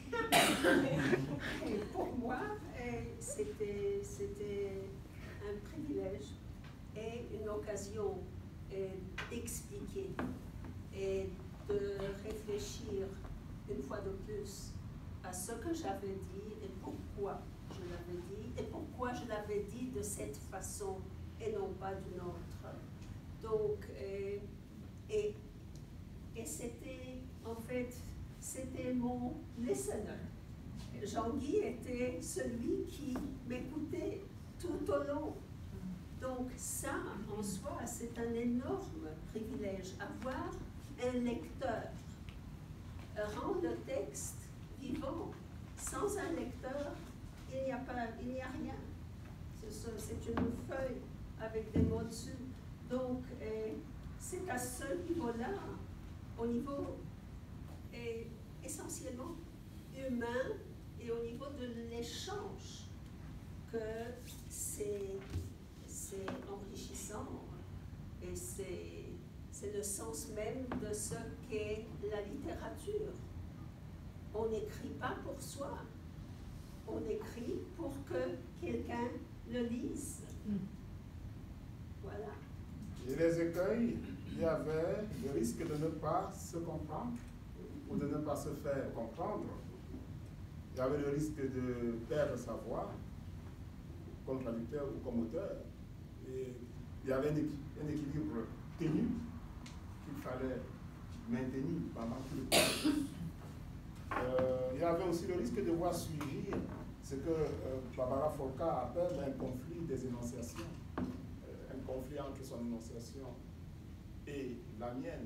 Pour moi, c'était un privilège et une occasion d'expliquer et de réfléchir une fois de plus à ce que j'avais dit et pourquoi je l'avais dit et pourquoi je l'avais dit de cette façon et non pas d'une autre. Donc, et c'était, en fait, c'était mon listener. Jean-Guy était celui qui m'écoutait tout au long. Donc ça, en soi, c'est un énorme privilège. Avoir un lecteur rend le texte vivant. Sans un lecteur, il n'y a rien. C'est une feuille avec des mots dessus. Donc, c'est à ce niveau-là, au niveau essentiellement humain et au niveau de l'échange, que c'est enrichissant et c'est le sens même de ce qu'est la littérature. On n'écrit pas pour soi, on écrit pour que quelqu'un le lise. Voilà. Et les écueils, il y avait le risque de ne pas se comprendre ou de ne pas se faire comprendre. Il y avait le risque de perdre sa voix comme traducteur ou comme auteur. Et il y avait un équilibre tenu qu'il fallait maintenir pendant tout le processus. Il y avait aussi le risque de voir surgir ce que Barbara Folka appelle un conflit des énonciations. Un conflit entre son énonciation et la mienne,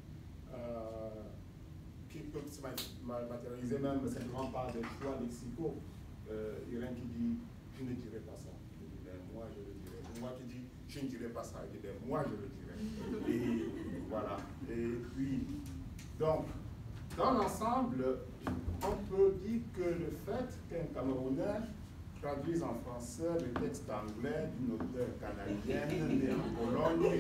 qui peut se matérialiser même simplement par des choix lexicaux. Irène qui dit « je ne dirai pas ça », je dis « moi je le dirai ». Moi qui dis « je ne dirai pas ça », je dis « moi je le dirai ». Et voilà. Et puis, donc, dans l'ensemble, on peut dire que le fait qu'un Camerounais traduise en français le texte anglais d'une auteure canadienne née en Pologne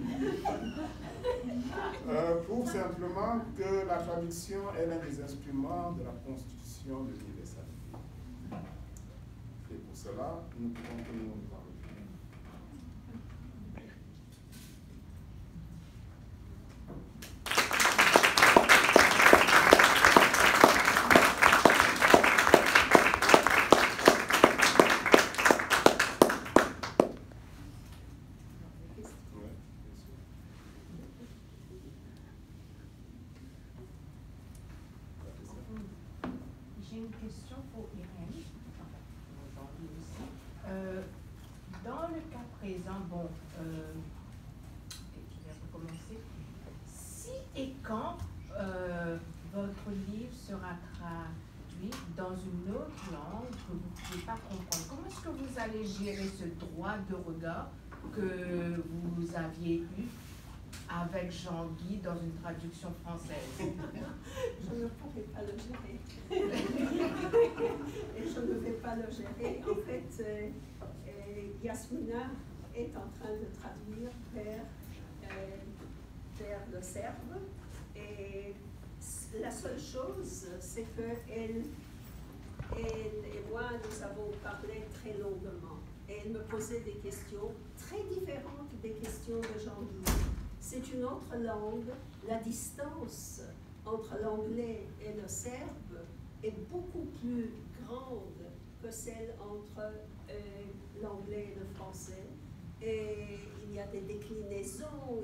prouve simplement que la traduction est l'un des instruments de la constitution de l'universalité. Et pour cela, nous pouvons que nous en revenir. J'ai une question pour Irène, aujourd'hui aussi. Dans le cas présent, bon, je vais recommencer. Si et quand votre livre sera traduit dans une autre langue que vous ne pouvez pas comprendre, comment est-ce que vous allez gérer ce droit de regard que vous aviez eu avec Jean-Guy dans une traduction française? Je ne pourrai pas le gérer. Et je ne vais pas le gérer. En fait, Yasmina est en train de traduire vers le serbe. Et la seule chose, c'est qu'elle et moi, nous avons parlé très longuement. Et elle me posait des questions très différentes des questions de Jean-Guy. C'est une autre langue. La distance entre l'anglais et le serbe est beaucoup plus grande que celle entre l'anglais et le français. Et il y a des déclinaisons,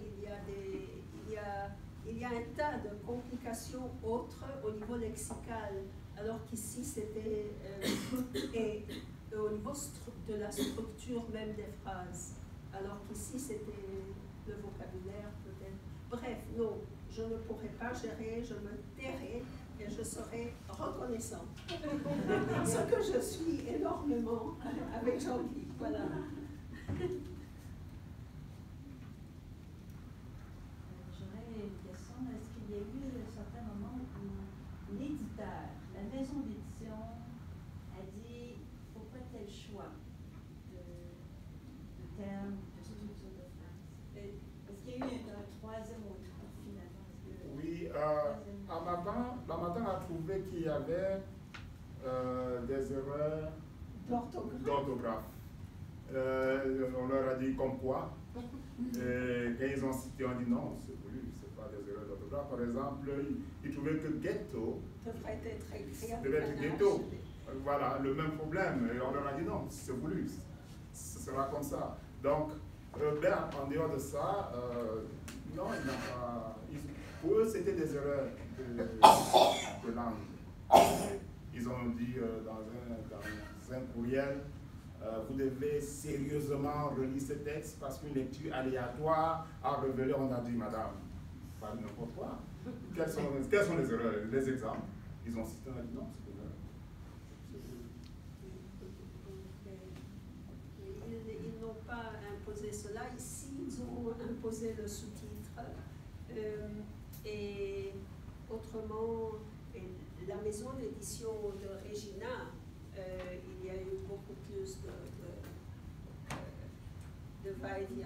il y a un tas de complications autres au niveau lexical, alors qu'ici c'était et au niveau de la structure même des phrases, alors qu'ici c'était le vocabulaire peut-être. Bref, non, je ne pourrais pas gérer, je me tairai et je serai reconnaissant. Ce que je suis énormément avec Jean-Guy. Voilà. J'aurais une question. Est-ce qu'il y a eu un certain moment où l'éditeur, la maison d'édition, a dit pourquoi tel choix de terme, de structure de phrase? Est-ce qu'il y a eu un troisième autre finalement? Oui, Harmattan a trouvé qu'il y avait des erreurs d'orthographe. On leur a dit comme quoi. Et quand ils ont cité, on dit non, c'est voulu, c'est pas des erreurs d'orthographe. Par exemple, ils trouvaient que ghetto devait être ghetto. Voilà, le même problème. Et on leur a dit non, c'est voulu, ce sera comme ça. Donc, en dehors de ça, non, il n'a pas. Pour eux, c'était des erreurs de langue. Ils ont dit dans un courriel, vous devez sérieusement relire ce texte parce qu'une lecture aléatoire a révélé, on a dit, madame, pas n'importe quoi. Quelles sont les erreurs, les exemples? Ils ont cité, on a dit non, c'est une erreur. Ils n'ont pas imposé cela. Ici, ils ont imposé le sous-titre. Et autrement, la maison d'édition de Regina, il y a eu beaucoup plus de va-et-vient.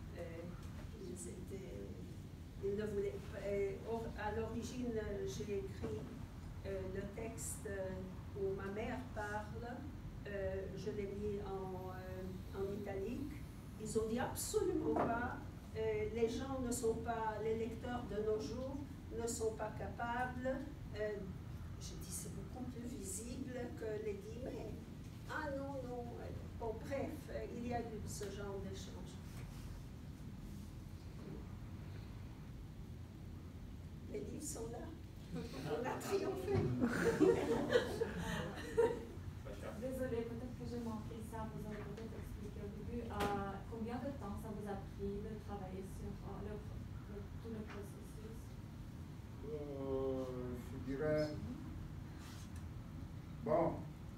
Ils ne voulaient pas. À l'origine, j'ai écrit le texte où ma mère parle, je l'ai mis en italique. Ils ont dit absolument pas. Les gens ne sont pas, les lecteurs de nos jours ne sont pas capables. Je dis c'est beaucoup plus visible que les guillemets. Ah non, non. Bon, bref, il y a eu ce genre d'échange. Les livres sont là. On a triomphé. Désolée, peut-être que j'ai manqué ça, vous avez peut-être expliqué au début. Combien de temps ça vous a pris de travailler sur tout le processus? Je dirais, bon,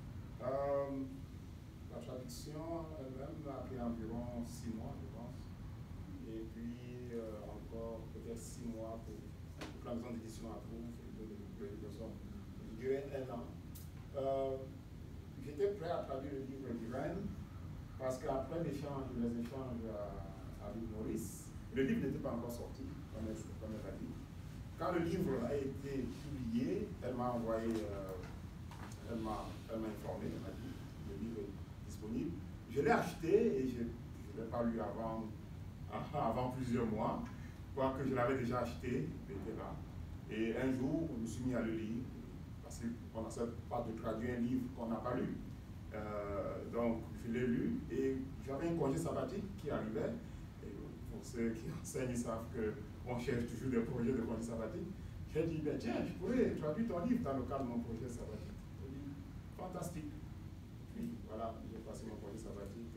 la traduction elle-même a pris environ 6 mois, je pense. Et puis encore peut-être 6 mois pour la maison d'édition approuve et de son. Je dirais 1 an. J'étais prêt à traduire le livre d'Irène parce qu'après les échanges avec Maurice, le livre n'était pas encore sorti, comme elle a dit. Quand le livre a été publié, elle m'a envoyé, elle m'a informé, elle m'a dit le livre est disponible. Je l'ai acheté et je ne l'ai pas lu avant plusieurs mois, quoique je l'avais déjà acheté, il était là. Et un jour, je me suis mis à le lire, parce qu'on n'accepte pas de traduire un livre qu'on n'a pas lu. Donc, je l'ai lu et j'avais un congé sabbatique qui arrivait. Et pour ceux qui enseignent, ils savent qu'on cherche toujours des projets de congé sabbatique. J'ai dit, ben, tiens, je pourrais traduire ton livre dans le cadre de mon projet sabbatique. J'ai dit, fantastique. Puis voilà, j'ai passé mon projet sabbatique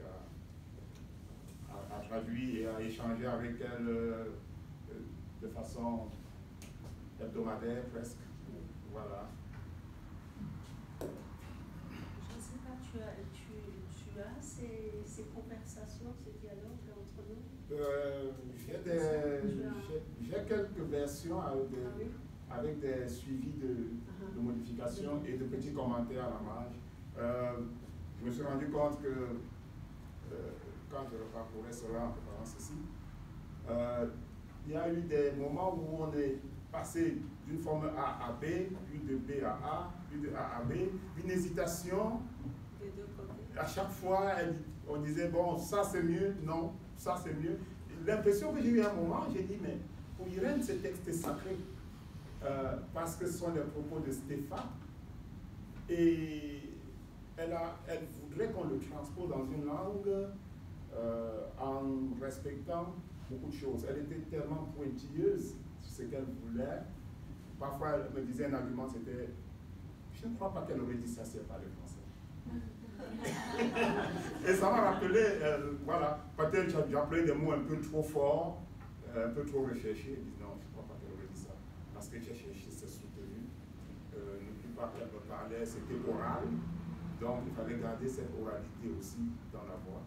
à traduire et à échanger avec elle de façon hebdomadaire presque. Voilà. Je ne sais pas, tu as ces conversations, ces dialogues entre nous? J'ai quelques versions avec des suivis de modifications et de petits commentaires à la marge. Je me suis rendu compte que quand je reparcourais cela en préparant ceci, il y a eu des moments où on est passé d'une forme A à B, puis de B à A, puis de A à B, une hésitation. À chaque fois, on disait, bon, ça c'est mieux, non, ça c'est mieux. L'impression que j'ai eu à un moment, j'ai dit, mais pour Irène, ce texte est sacré, parce que ce sont les propos de Stéphane, et elle voudrait qu'on le transpose dans une langue en respectant beaucoup de choses. Elle était tellement pointilleuse sur ce qu'elle voulait. Parfois, elle me disait un argument, c'était, je ne crois pas qu'elle aurait dit ça si elle parlait français. Et ça m'a rappelé, voilà, peut-être j'ai appelé des mots un peu trop forts, un peu trop recherchés. Elle dit non, je ne crois pas qu'elle aurait dit ça. Parce que j'ai cherché, c'est soutenu. ne plus parler, c'était oral. Donc il fallait garder cette oralité aussi dans la voix.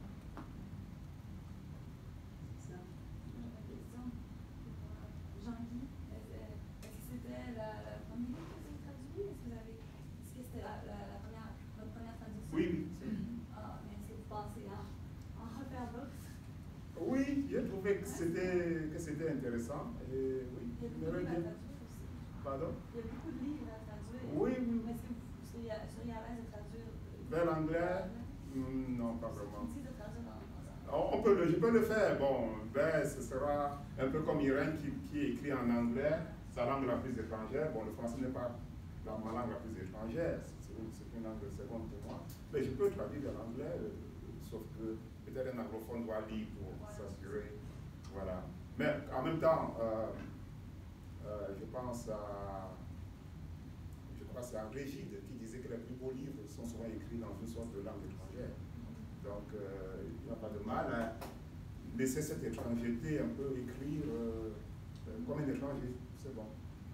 Jean-Guy, est-ce que c'était la première que vous avez traduit? Est-ce que c'était votre première traduction? Oui. Ah, mais est-ce que vous pensez en refaire d'autres? Oui, j'ai trouvé que c'était intéressant. Et oui, Il y a beaucoup de livres à traduire aussi. Pardon? Il y a beaucoup de livres à traduire. Oui, oui. Mais est-ce que vous seriez à l'aise de traduire vers l'anglais? Non, pas vraiment. de traduire Je peux le faire. Bon, ben, ce sera un peu comme Irène qui écrit en anglais, sa langue la plus étrangère. Bon, le français n'est pas ma langue la plus étrangère, c'est une langue seconde pour moi. Mais je peux traduire de l'anglais, sauf que peut-être un anglophone doit lire pour s'assurer. Voilà. Mais en même temps, je pense à. Je crois que c'est à Régide qui disait que les plus beaux livres sont souvent écrits dans une sorte de langue étrangère. Donc, il n'y a pas de mal à laisser cette étrangeté un peu écrire comme un étranger. C'est bon.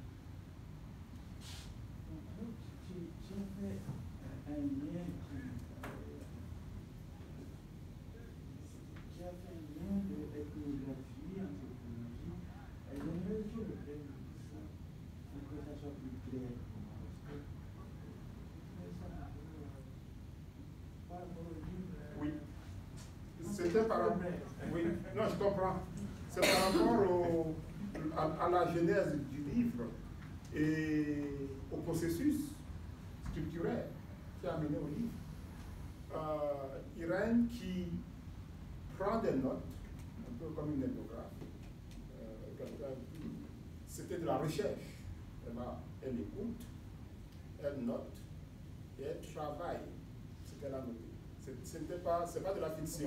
J'ai fait un lien de ethnographie, anthropologie. J'aimerais que le faire pour que ça soit plus clair pour moi. Par rapport au livre. Oui. C'était par rapport. Oui, non, je comprends. C'est par rapport à la genèse du livre et au processus structurel qui a mené au livre. Irène qui prend des notes, un peu comme une ethnographe. C'était de la recherche. Elle écoute, elle note et elle travaille ce qu'elle a noté. C'est pas de la fiction.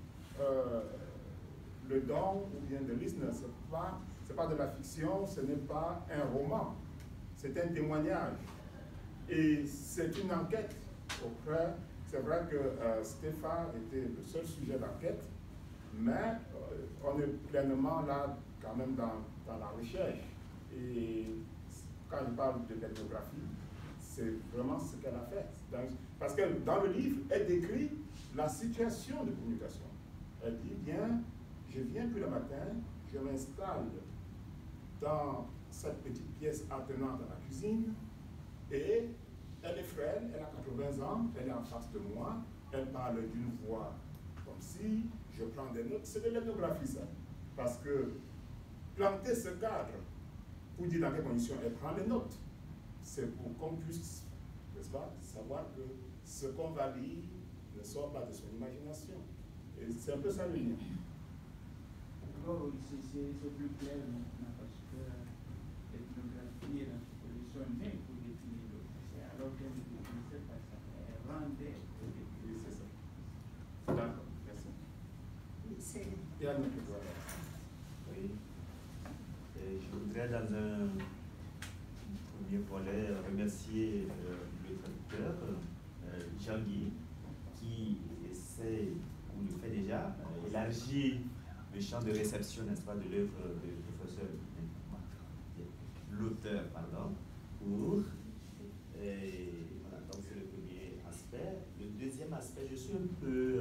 Le Don ou bien The Listener, c'est pas de la fiction, ce n'est pas un roman, c'est un témoignage. Et c'est une enquête auprès. C'est vrai que Stéphane était le seul sujet d'enquête, mais on est pleinement là quand même dans la recherche. Et quand je parle de l'ethnographie, c'est vraiment ce qu'elle a fait. Parce que dans le livre, elle décrit la situation de communication. Elle dit bien, je viens plus le matin, je m'installe dans cette petite pièce attenante à la cuisine, et elle est frêle, elle a 80 ans, elle est en face de moi, elle parle d'une voix comme si je prends des notes. C'est de l'ethnographie ça. Parce que planter ce cadre pour dire dans quelles conditions elle prend les notes, c'est pour qu'on puisse, n'est-ce pas, savoir que ce qu'on va lire ne sort pas de son imagination. Et c'est un peu ça le lien. Oh, c'est plus clair maintenant parce que l'ethnographie et l'anthropologie sont nées pour définir le passé, alors qu'elle ne définissait pas ça. Elle rendait pour définir. Oui, c'est ça. D'accord, merci. C'est Et à notre droit. Oui. Et je voudrais dans un premier volet remercier le traducteur Jean-Guy qui essaie, ou le fait déjà, élargir le champ de réception, n'est-ce pas, de l'œuvre du professeur, l'auteur, pardon, pour. Et voilà, donc c'est le premier aspect. Le deuxième aspect, je suis un peu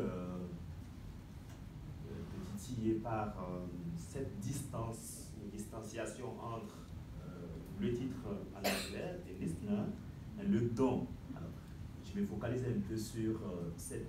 titillé par cette distance, ou distanciation entre le titre en anglais, The Listener, et le don. Alors, je vais focaliser un peu sur cet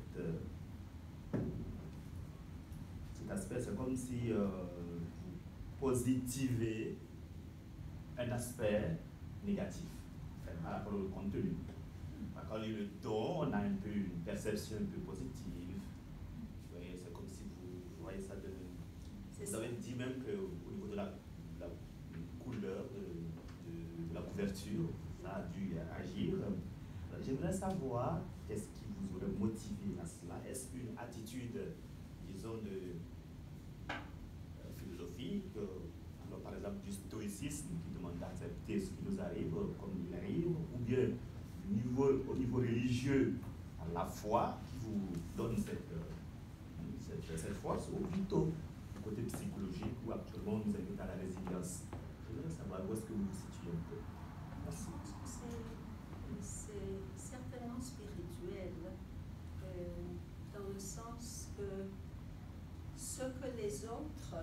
aspect. C'est comme si vous positivez un aspect négatif par rapport au contenu. Quand on lit le don, on a un peu une perception un peu positive. Vous voyez, c'est comme si vous voyez ça de. Vous avez dit même qu'au niveau de la couleur de la couverture, ça a dû agir. J'aimerais savoir qu'est-ce qui vous aurait motivé à cela. Est-ce une attitude, disons, de philosophique, alors par exemple du stoïcisme qui demande d'accepter ce qui nous arrive comme il arrive, ou bien au niveau religieux, la foi qui vous donne cette force, ou plutôt du côté psychologique où actuellement nous invite à la résilience. Je voudrais savoir où est-ce que vous vous situez un peu. C'est certainement spirituel, dans le sens que ce que les autres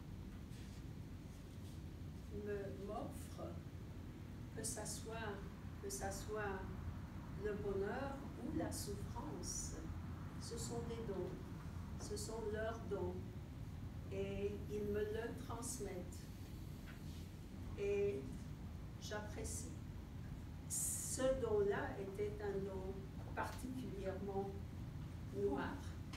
m'offrent, que ça soit le bonheur ou la souffrance, ce sont des dons, ce sont leurs dons, et ils me le transmettent. Et j'apprécie. Ce don-là était un don particulièrement noir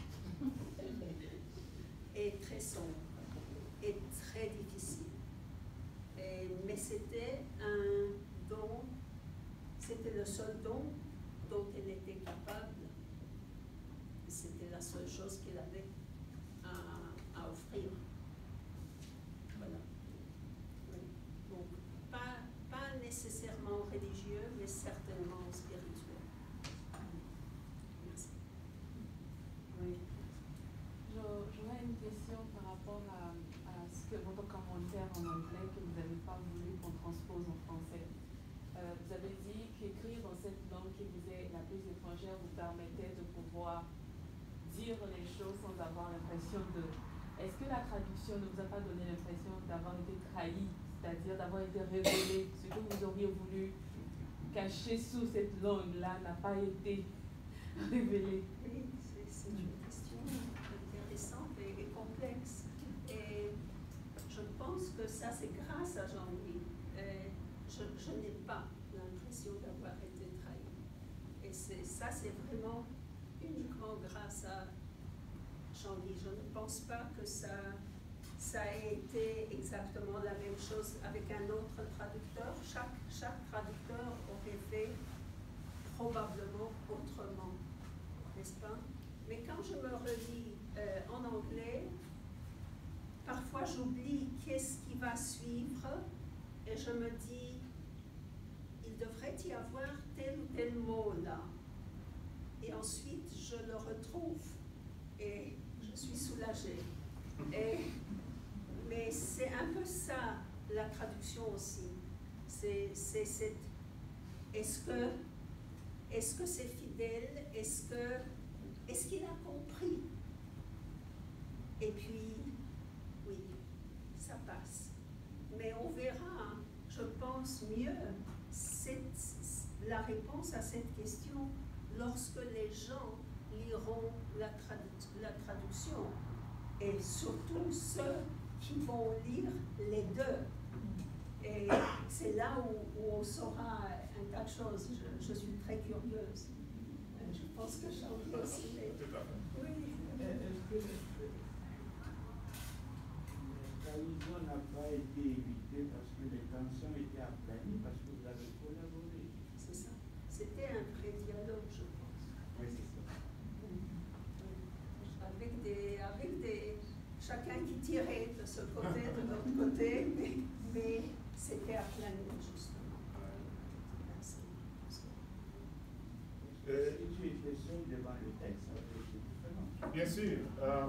et très sombre et très difficile. Mais c'était un don, c'était le seul don dont elle était capable. C'était la seule chose qu'elle avait à offrir. Voilà. Oui. Donc, pas nécessairement religieux, mais certainement spirituel. Merci. Oui. J'aurais une question par rapport à votre commentaire en anglais que vous n'avez pas voulu qu'on transpose en français. Vous avez dit qu'écrire dans cette langue qui vous est la plus étrangère vous permettait de pouvoir dire les choses sans avoir l'impression de... Est-ce que la traduction ne vous a pas donné l'impression d'avoir été trahi, c'est-à-dire d'avoir été révélé? Ce que vous auriez voulu cacher sous cette langue-là n'a pas été révélé. Oui, c'est une question intéressante et complexe. Et je pense que ça, c'est grâce à Jean-Louis. Je n'ai pas l'impression d'avoir été trahi. Et ça, c'est vraiment uniquement grâce à Jean-Louis. Je ne pense pas que ça ait été exactement la même chose avec un autre traducteur. Chaque traducteur aurait fait probablement autrement, n'est-ce pas? Mais quand je me relis en anglais, parfois j'oublie qu'est-ce qui va suivre et je me dis, il devrait y avoir tel ou tel mot là. Et ensuite, je le retrouve et je suis soulagée. Mais c'est un peu ça, la traduction aussi. Est-ce que c'est fidèle? Est-ce qu'il a compris? Et puis, oui, ça passe. Mais on verra, je pense, mieux la réponse à cette question lorsque les gens liront la traduction. Et surtout ceux qui vont lire les deux. Et c'est là où on saura un tas de choses. Je suis très curieuse. Je pense que j'en ai aussi. Oui. Est-ce que la trahison n'a pas été évitée parce que les tensions étaient aplanies, parce que vous avez collaboré? C'est ça. C'était un vrai dialogue, je pense. Oui, c'est ça. Avec chacun qui tirait de ce côté, de l'autre côté, mais c'était aplani, justement. Merci. Tu étais seul devant le texte, c'est différent. Bien sûr.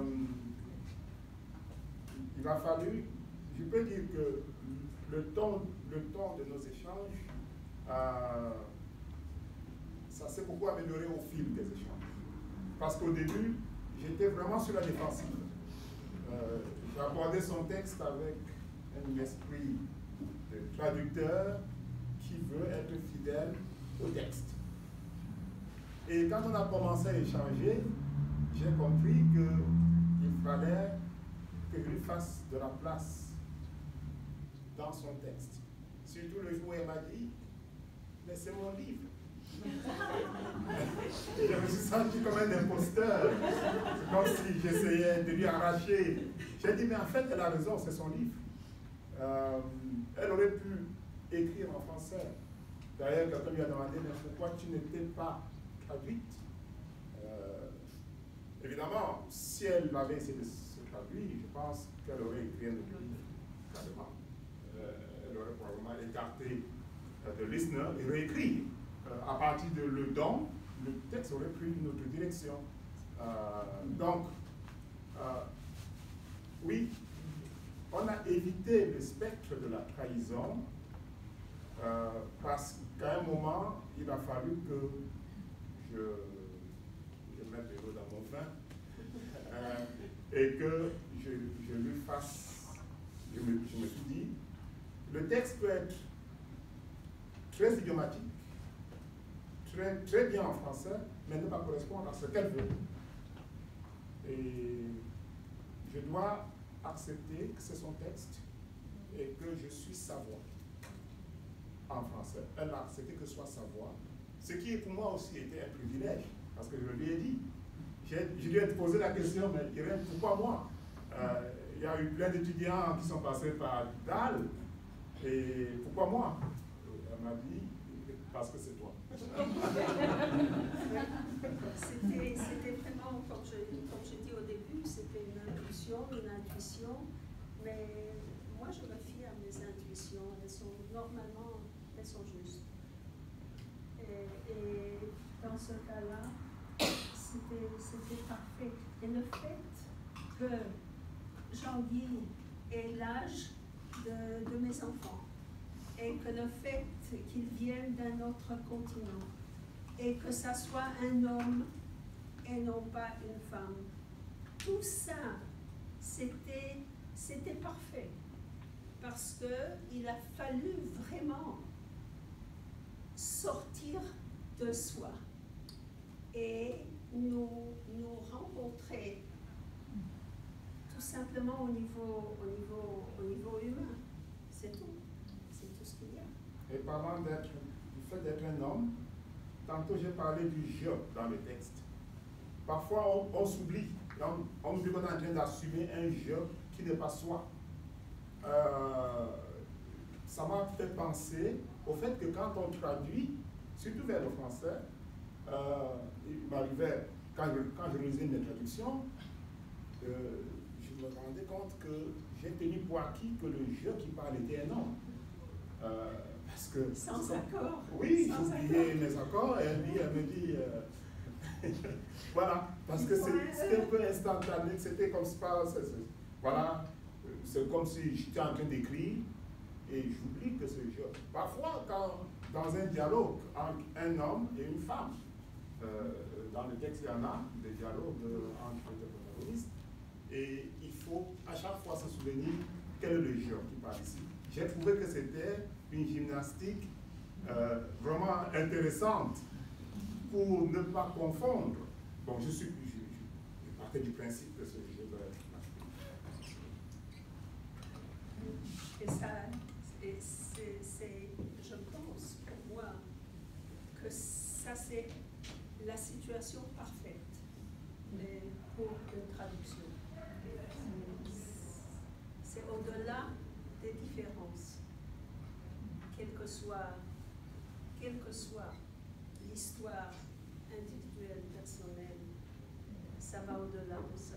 Il m'a fallu, je peux dire que le temps de nos échanges, ça s'est beaucoup amélioré au fil des échanges. Parce qu'au début, j'étais vraiment sur la défensive. J'ai abordé son texte avec un esprit de traducteur qui veut être fidèle au texte. Et quand on a commencé à échanger, j'ai compris qu'il fallait que je lui fasse de la place dans son texte. Surtout le jour où elle m'a dit, mais c'est mon livre. Je me suis senti comme un imposteur, comme si j'essayais de lui arracher. J'ai dit, mais en fait, elle a raison, c'est son livre. Elle aurait pu écrire en français. D'ailleurs, quelqu'un lui a demandé, mais pourquoi tu n'étais pas traduite? Évidemment, si elle avait essayé de se traduire, je pense qu'elle aurait écrit un autre livre, carrément. Elle aurait probablement écarté de listener et réécrit. À partir de le don, le texte aurait pris une autre direction. Donc, oui, on a évité le spectre de la trahison Parce qu'à un moment, il a fallu que je mette de l'eau dans mon vin et que je lui fasse. Je me suis dit, le texte peut être très idiomatique, très bien en français, mais ne pas correspondre à ce qu'elle veut. Et je dois accepter que c'est son texte et que je suis sa voix en français. Elle a accepté que ce soit sa voix, ce qui pour moi aussi était un privilège, parce que je lui ai dit, je lui ai posé la question, mais Irène, pourquoi moi? Il y a eu plein d'étudiants qui sont passés par DAL, et pourquoi moi? Elle m'a dit, parce que c'est toi. C'était vraiment, comme je dis au début, c'était une intuition, mais moi je me fie à mes intuitions, normalement, elles sont justes. Et dans ce cas-là, c'était parfait. Et le fait que Jean-Guy ait l'âge de mes enfants, et que le fait qu'ils viennent d'un autre continent, et que ça soit un homme et non pas une femme, tout ça, c'était parfait. Parce qu'il a fallu vraiment sortir de soi et nous rencontrer tout simplement au niveau humain. C'est tout. C'est tout ce qu'il y a. Et parlant du fait d'être un homme, tantôt j'ai parlé du je dans le texte. Parfois on s'oublie. On oublie qu'on est en train d'assumer un je qui n'est pas soi. Ça m'a fait penser au fait que quand on traduit, surtout vers le français, il m'arrivait, quand je lisais mes traductions, je me rendais compte que j'ai tenu pour acquis que le je qui parle était un homme. Parce que, sans accord. Oui, j'oubliais mes accords et elle me dit voilà, parce que c'était un peu instantané, c'était comme ça, voilà, c'est comme si j'étais en train d'écrire et j'oublie que c'est je. Parfois, dans un dialogue entre un homme et une femme, dans le texte, il y en a des dialogues entre les protagonistes, et il faut à chaque fois se souvenir quel est le je qui parle ici. J'ai trouvé que c'était une gymnastique vraiment intéressante pour ne pas confondre. Bon, je partais du principe que ce jeu doit être masculin. Et ça, je pense pour moi que ça c'est la situation parfaite pour une traduction. C'est au-delà des différences, quelle que soit l'histoire individuelle, personnelle, ça va au-delà de ça.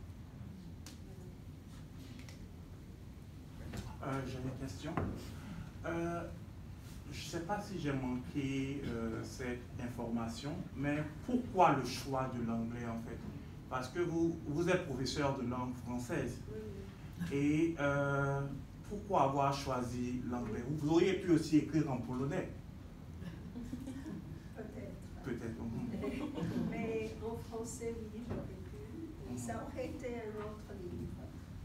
J'ai une question. Je ne sais pas si j'ai manqué cette information, mais pourquoi le choix de l'anglais en fait? Parce que vous êtes professeur de langue française. Et pourquoi avoir choisi l'anglais? Vous auriez pu aussi écrire en polonais. Peut-être. Mais en français, oui, j'aurais pu. Ça aurait été un autre livre.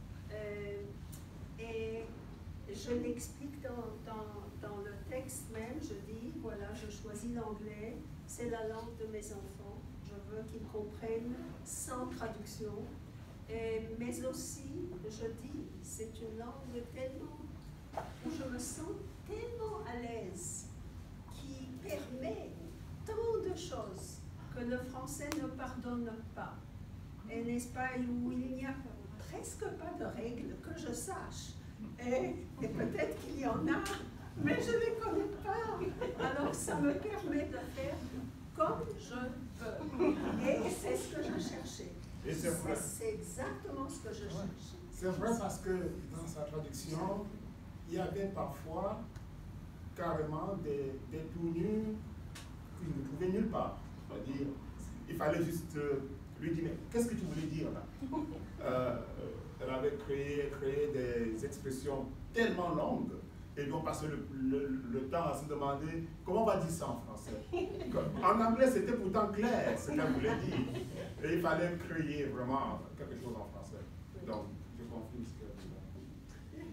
Et je l'explique dans le texte même. Je dis, voilà, je choisis l'anglais. C'est la langue de mes enfants. Je veux qu'ils comprennent sans traduction. Mais aussi, je dis, c'est une langue où je me sens tellement à l'aise, qui permet tant de choses que le français ne pardonne pas. Et n'est-ce pas, où il n'y a presque pas de règles que je sache. Et peut-être qu'il y en a, mais je ne les connais pas. Alors ça me permet de faire comme je veux. Et c'est ce que je cherchais. Et c'est vrai. C'est exactement ce que je cherchais. C'est vrai parce que dans sa traduction, il y avait parfois carrément des tournures que je ne trouvais nulle part. C'est-à-dire, il fallait juste lui dire, mais qu'est-ce que tu voulais dire là? Elle avait créé des expressions tellement longues et donc passer le temps à se demander comment on va dire ça en français. En anglais, c'était pourtant clair ce qu'elle voulait dire. Et il fallait créer vraiment quelque chose en français. Donc, je confirme ce qu'elle dit.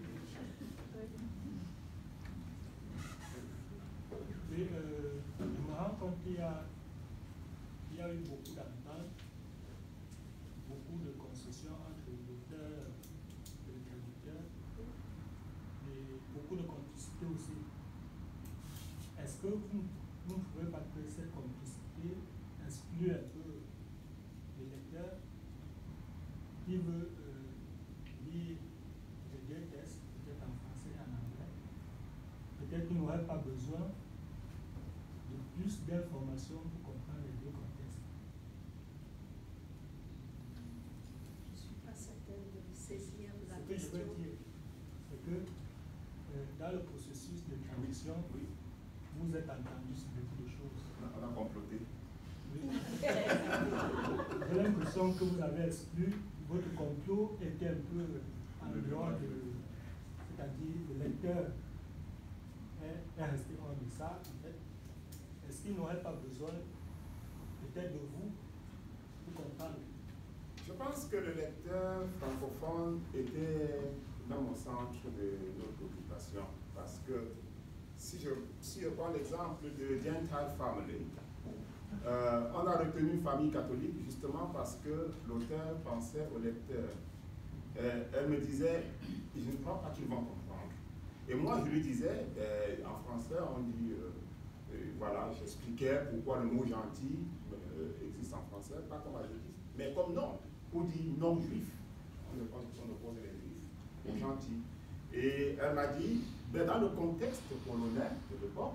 Oui, je me rends compte qu'il y a eu beaucoup d'ententes, beaucoup de concessions entre l'auteur et le traducteur, et beaucoup de complicité aussi. Est-ce que vous ne trouvez pas que cette complicité exclut un peu les lecteurs qui veulent lire les deux textes, peut-être en français et en anglais? Peut-être qu'ils n'auraient pas besoin de plus d'informations pour comprendre les deux contextes. Je ne suis pas certaine de saisir la Ce que je question. veux dire, c'est que dans le processus de transition, vous êtes entendu sur beaucoup de choses. On a comploté. Oui. J'ai l'impression que vous avez exclu, votre complot était un peu en dehors de. C'est-à-dire, le lecteur est resté hors de ça, en fait. Est-ce qu'il n'aurait pas besoin, peut-être, de vous pour comprendre? Je pense que le lecteur francophone était dans mon centre de notre préoccupation. Parce que si je prends l'exemple de Gentile Family, on a retenu une famille catholique justement parce que l'auteur pensait au lecteur. Elle me disait, je ne crois pas qu'ils vont comprendre. Et moi, je lui disais, en français, on dit, voilà, j'expliquais pourquoi le mot gentil existe en français, pas comme adjectif, mais comme nom. On dit non-juif, on oppose les juifs aux gentils. Et elle m'a dit, ben, dans le contexte polonais de l'époque,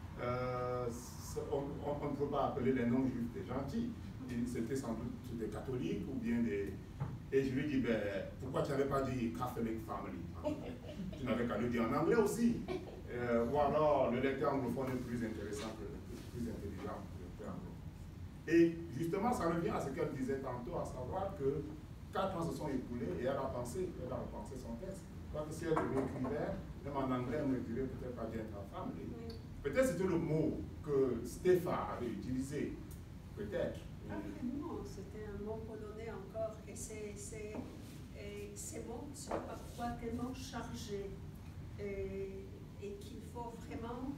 on ne peut pas appeler les non-juifs des gentils. C'était sans doute des catholiques ou bien des... Et je lui ai dit, ben, pourquoi tu n'avais pas dit Catholic Family? Tu n'avais qu'à le dire en anglais aussi. Ou alors, le lecteur anglophone est plus intéressant plus intelligent que le lecteur anglophone. Et justement, ça revient à ce qu'elle disait tantôt, à savoir que 4 ans se sont écoulés et elle a repensé son texte. Parce que si elle réécrivait, même en anglais, elle ne dirait peut-être pas Gentile Family. Peut-être c'était le mot que Stéphane avait utilisé. Peut-être. Absolument, c'était un mot polonais encore. Et ces mots sont parfois tellement chargés et qu'il faut vraiment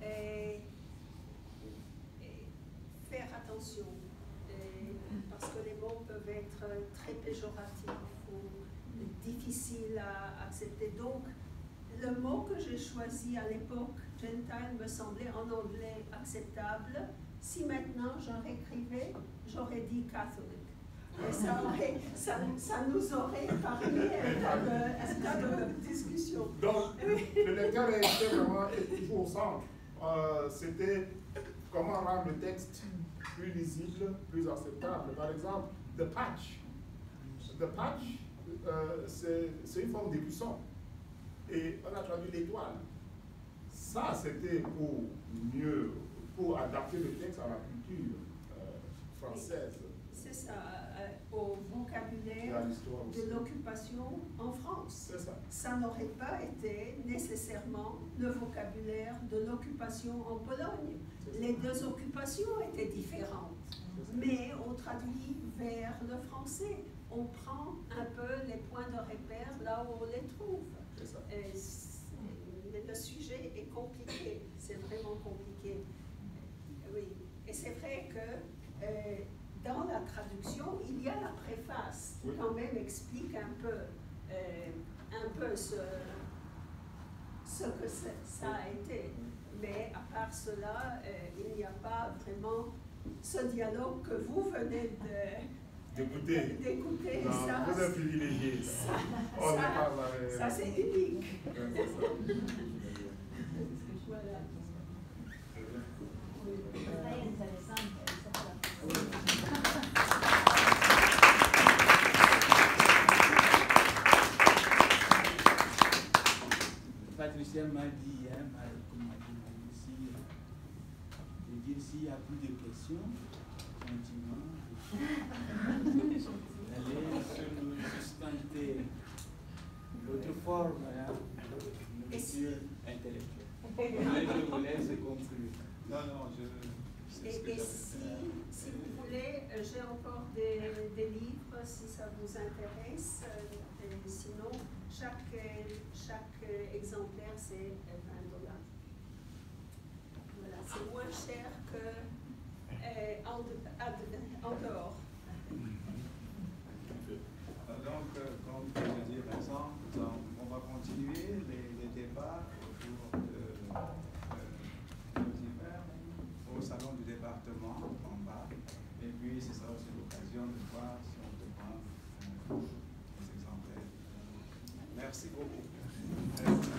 faire attention. Parce que les mots peuvent être très péjoratifs ou difficiles à accepter. Donc, le mot que j'ai choisi à l'époque, Gentile, me semblait en anglais acceptable. Si maintenant j'en réécrivais, j'aurais dit Catholic. Et ça nous aurait épargné un tas de discussions. Donc, le lecteur était vraiment toujours au centre. C'était comment rendre le texte plus lisible, plus acceptable. Par exemple, the patch. The patch, c'est une forme d'écusson. Et on a traduit l'étoile. Ça, c'était pour adapter le texte à la culture française. C'est ça, au vocabulaire de l'occupation en France. Ça n'aurait pas été nécessairement le vocabulaire de l'occupation en Pologne. Les deux occupations étaient différentes, mais on traduit vers le français. On prend un peu les points de repère là où on les trouve. Le sujet est compliqué, c'est vraiment compliqué. Oui, et c'est vrai que dans la traduction, il y a la préface qui quand même explique un peu ce que ça a été. Mais à part cela, il n'y a pas vraiment ce dialogue que vous venez d'écouter. Non, vous êtes privilégié. Ça c'est unique. Voilà. Très intéressant. Patricia m'a dit, comme m'a dit ici, de dire s'il n'y a plus de questions, gentiment, d'aller se sustenter. L'autre forme, culture intellectuelle. Je vous laisse conclure. Non, non, c'est ce que Et j'avais si vous voulez, j'ai encore des livres si ça vous intéresse. Et sinon, chaque exemplaire, c'est $20. Voilà, c'est moins cher que en dehors. Donc, comme je dis Vincent, on va continuer les débats autour de l'hiver au salon du département en bas. Et puis, ce sera aussi l'occasion de voir si on peut prendre les exemplaires. Merci beaucoup.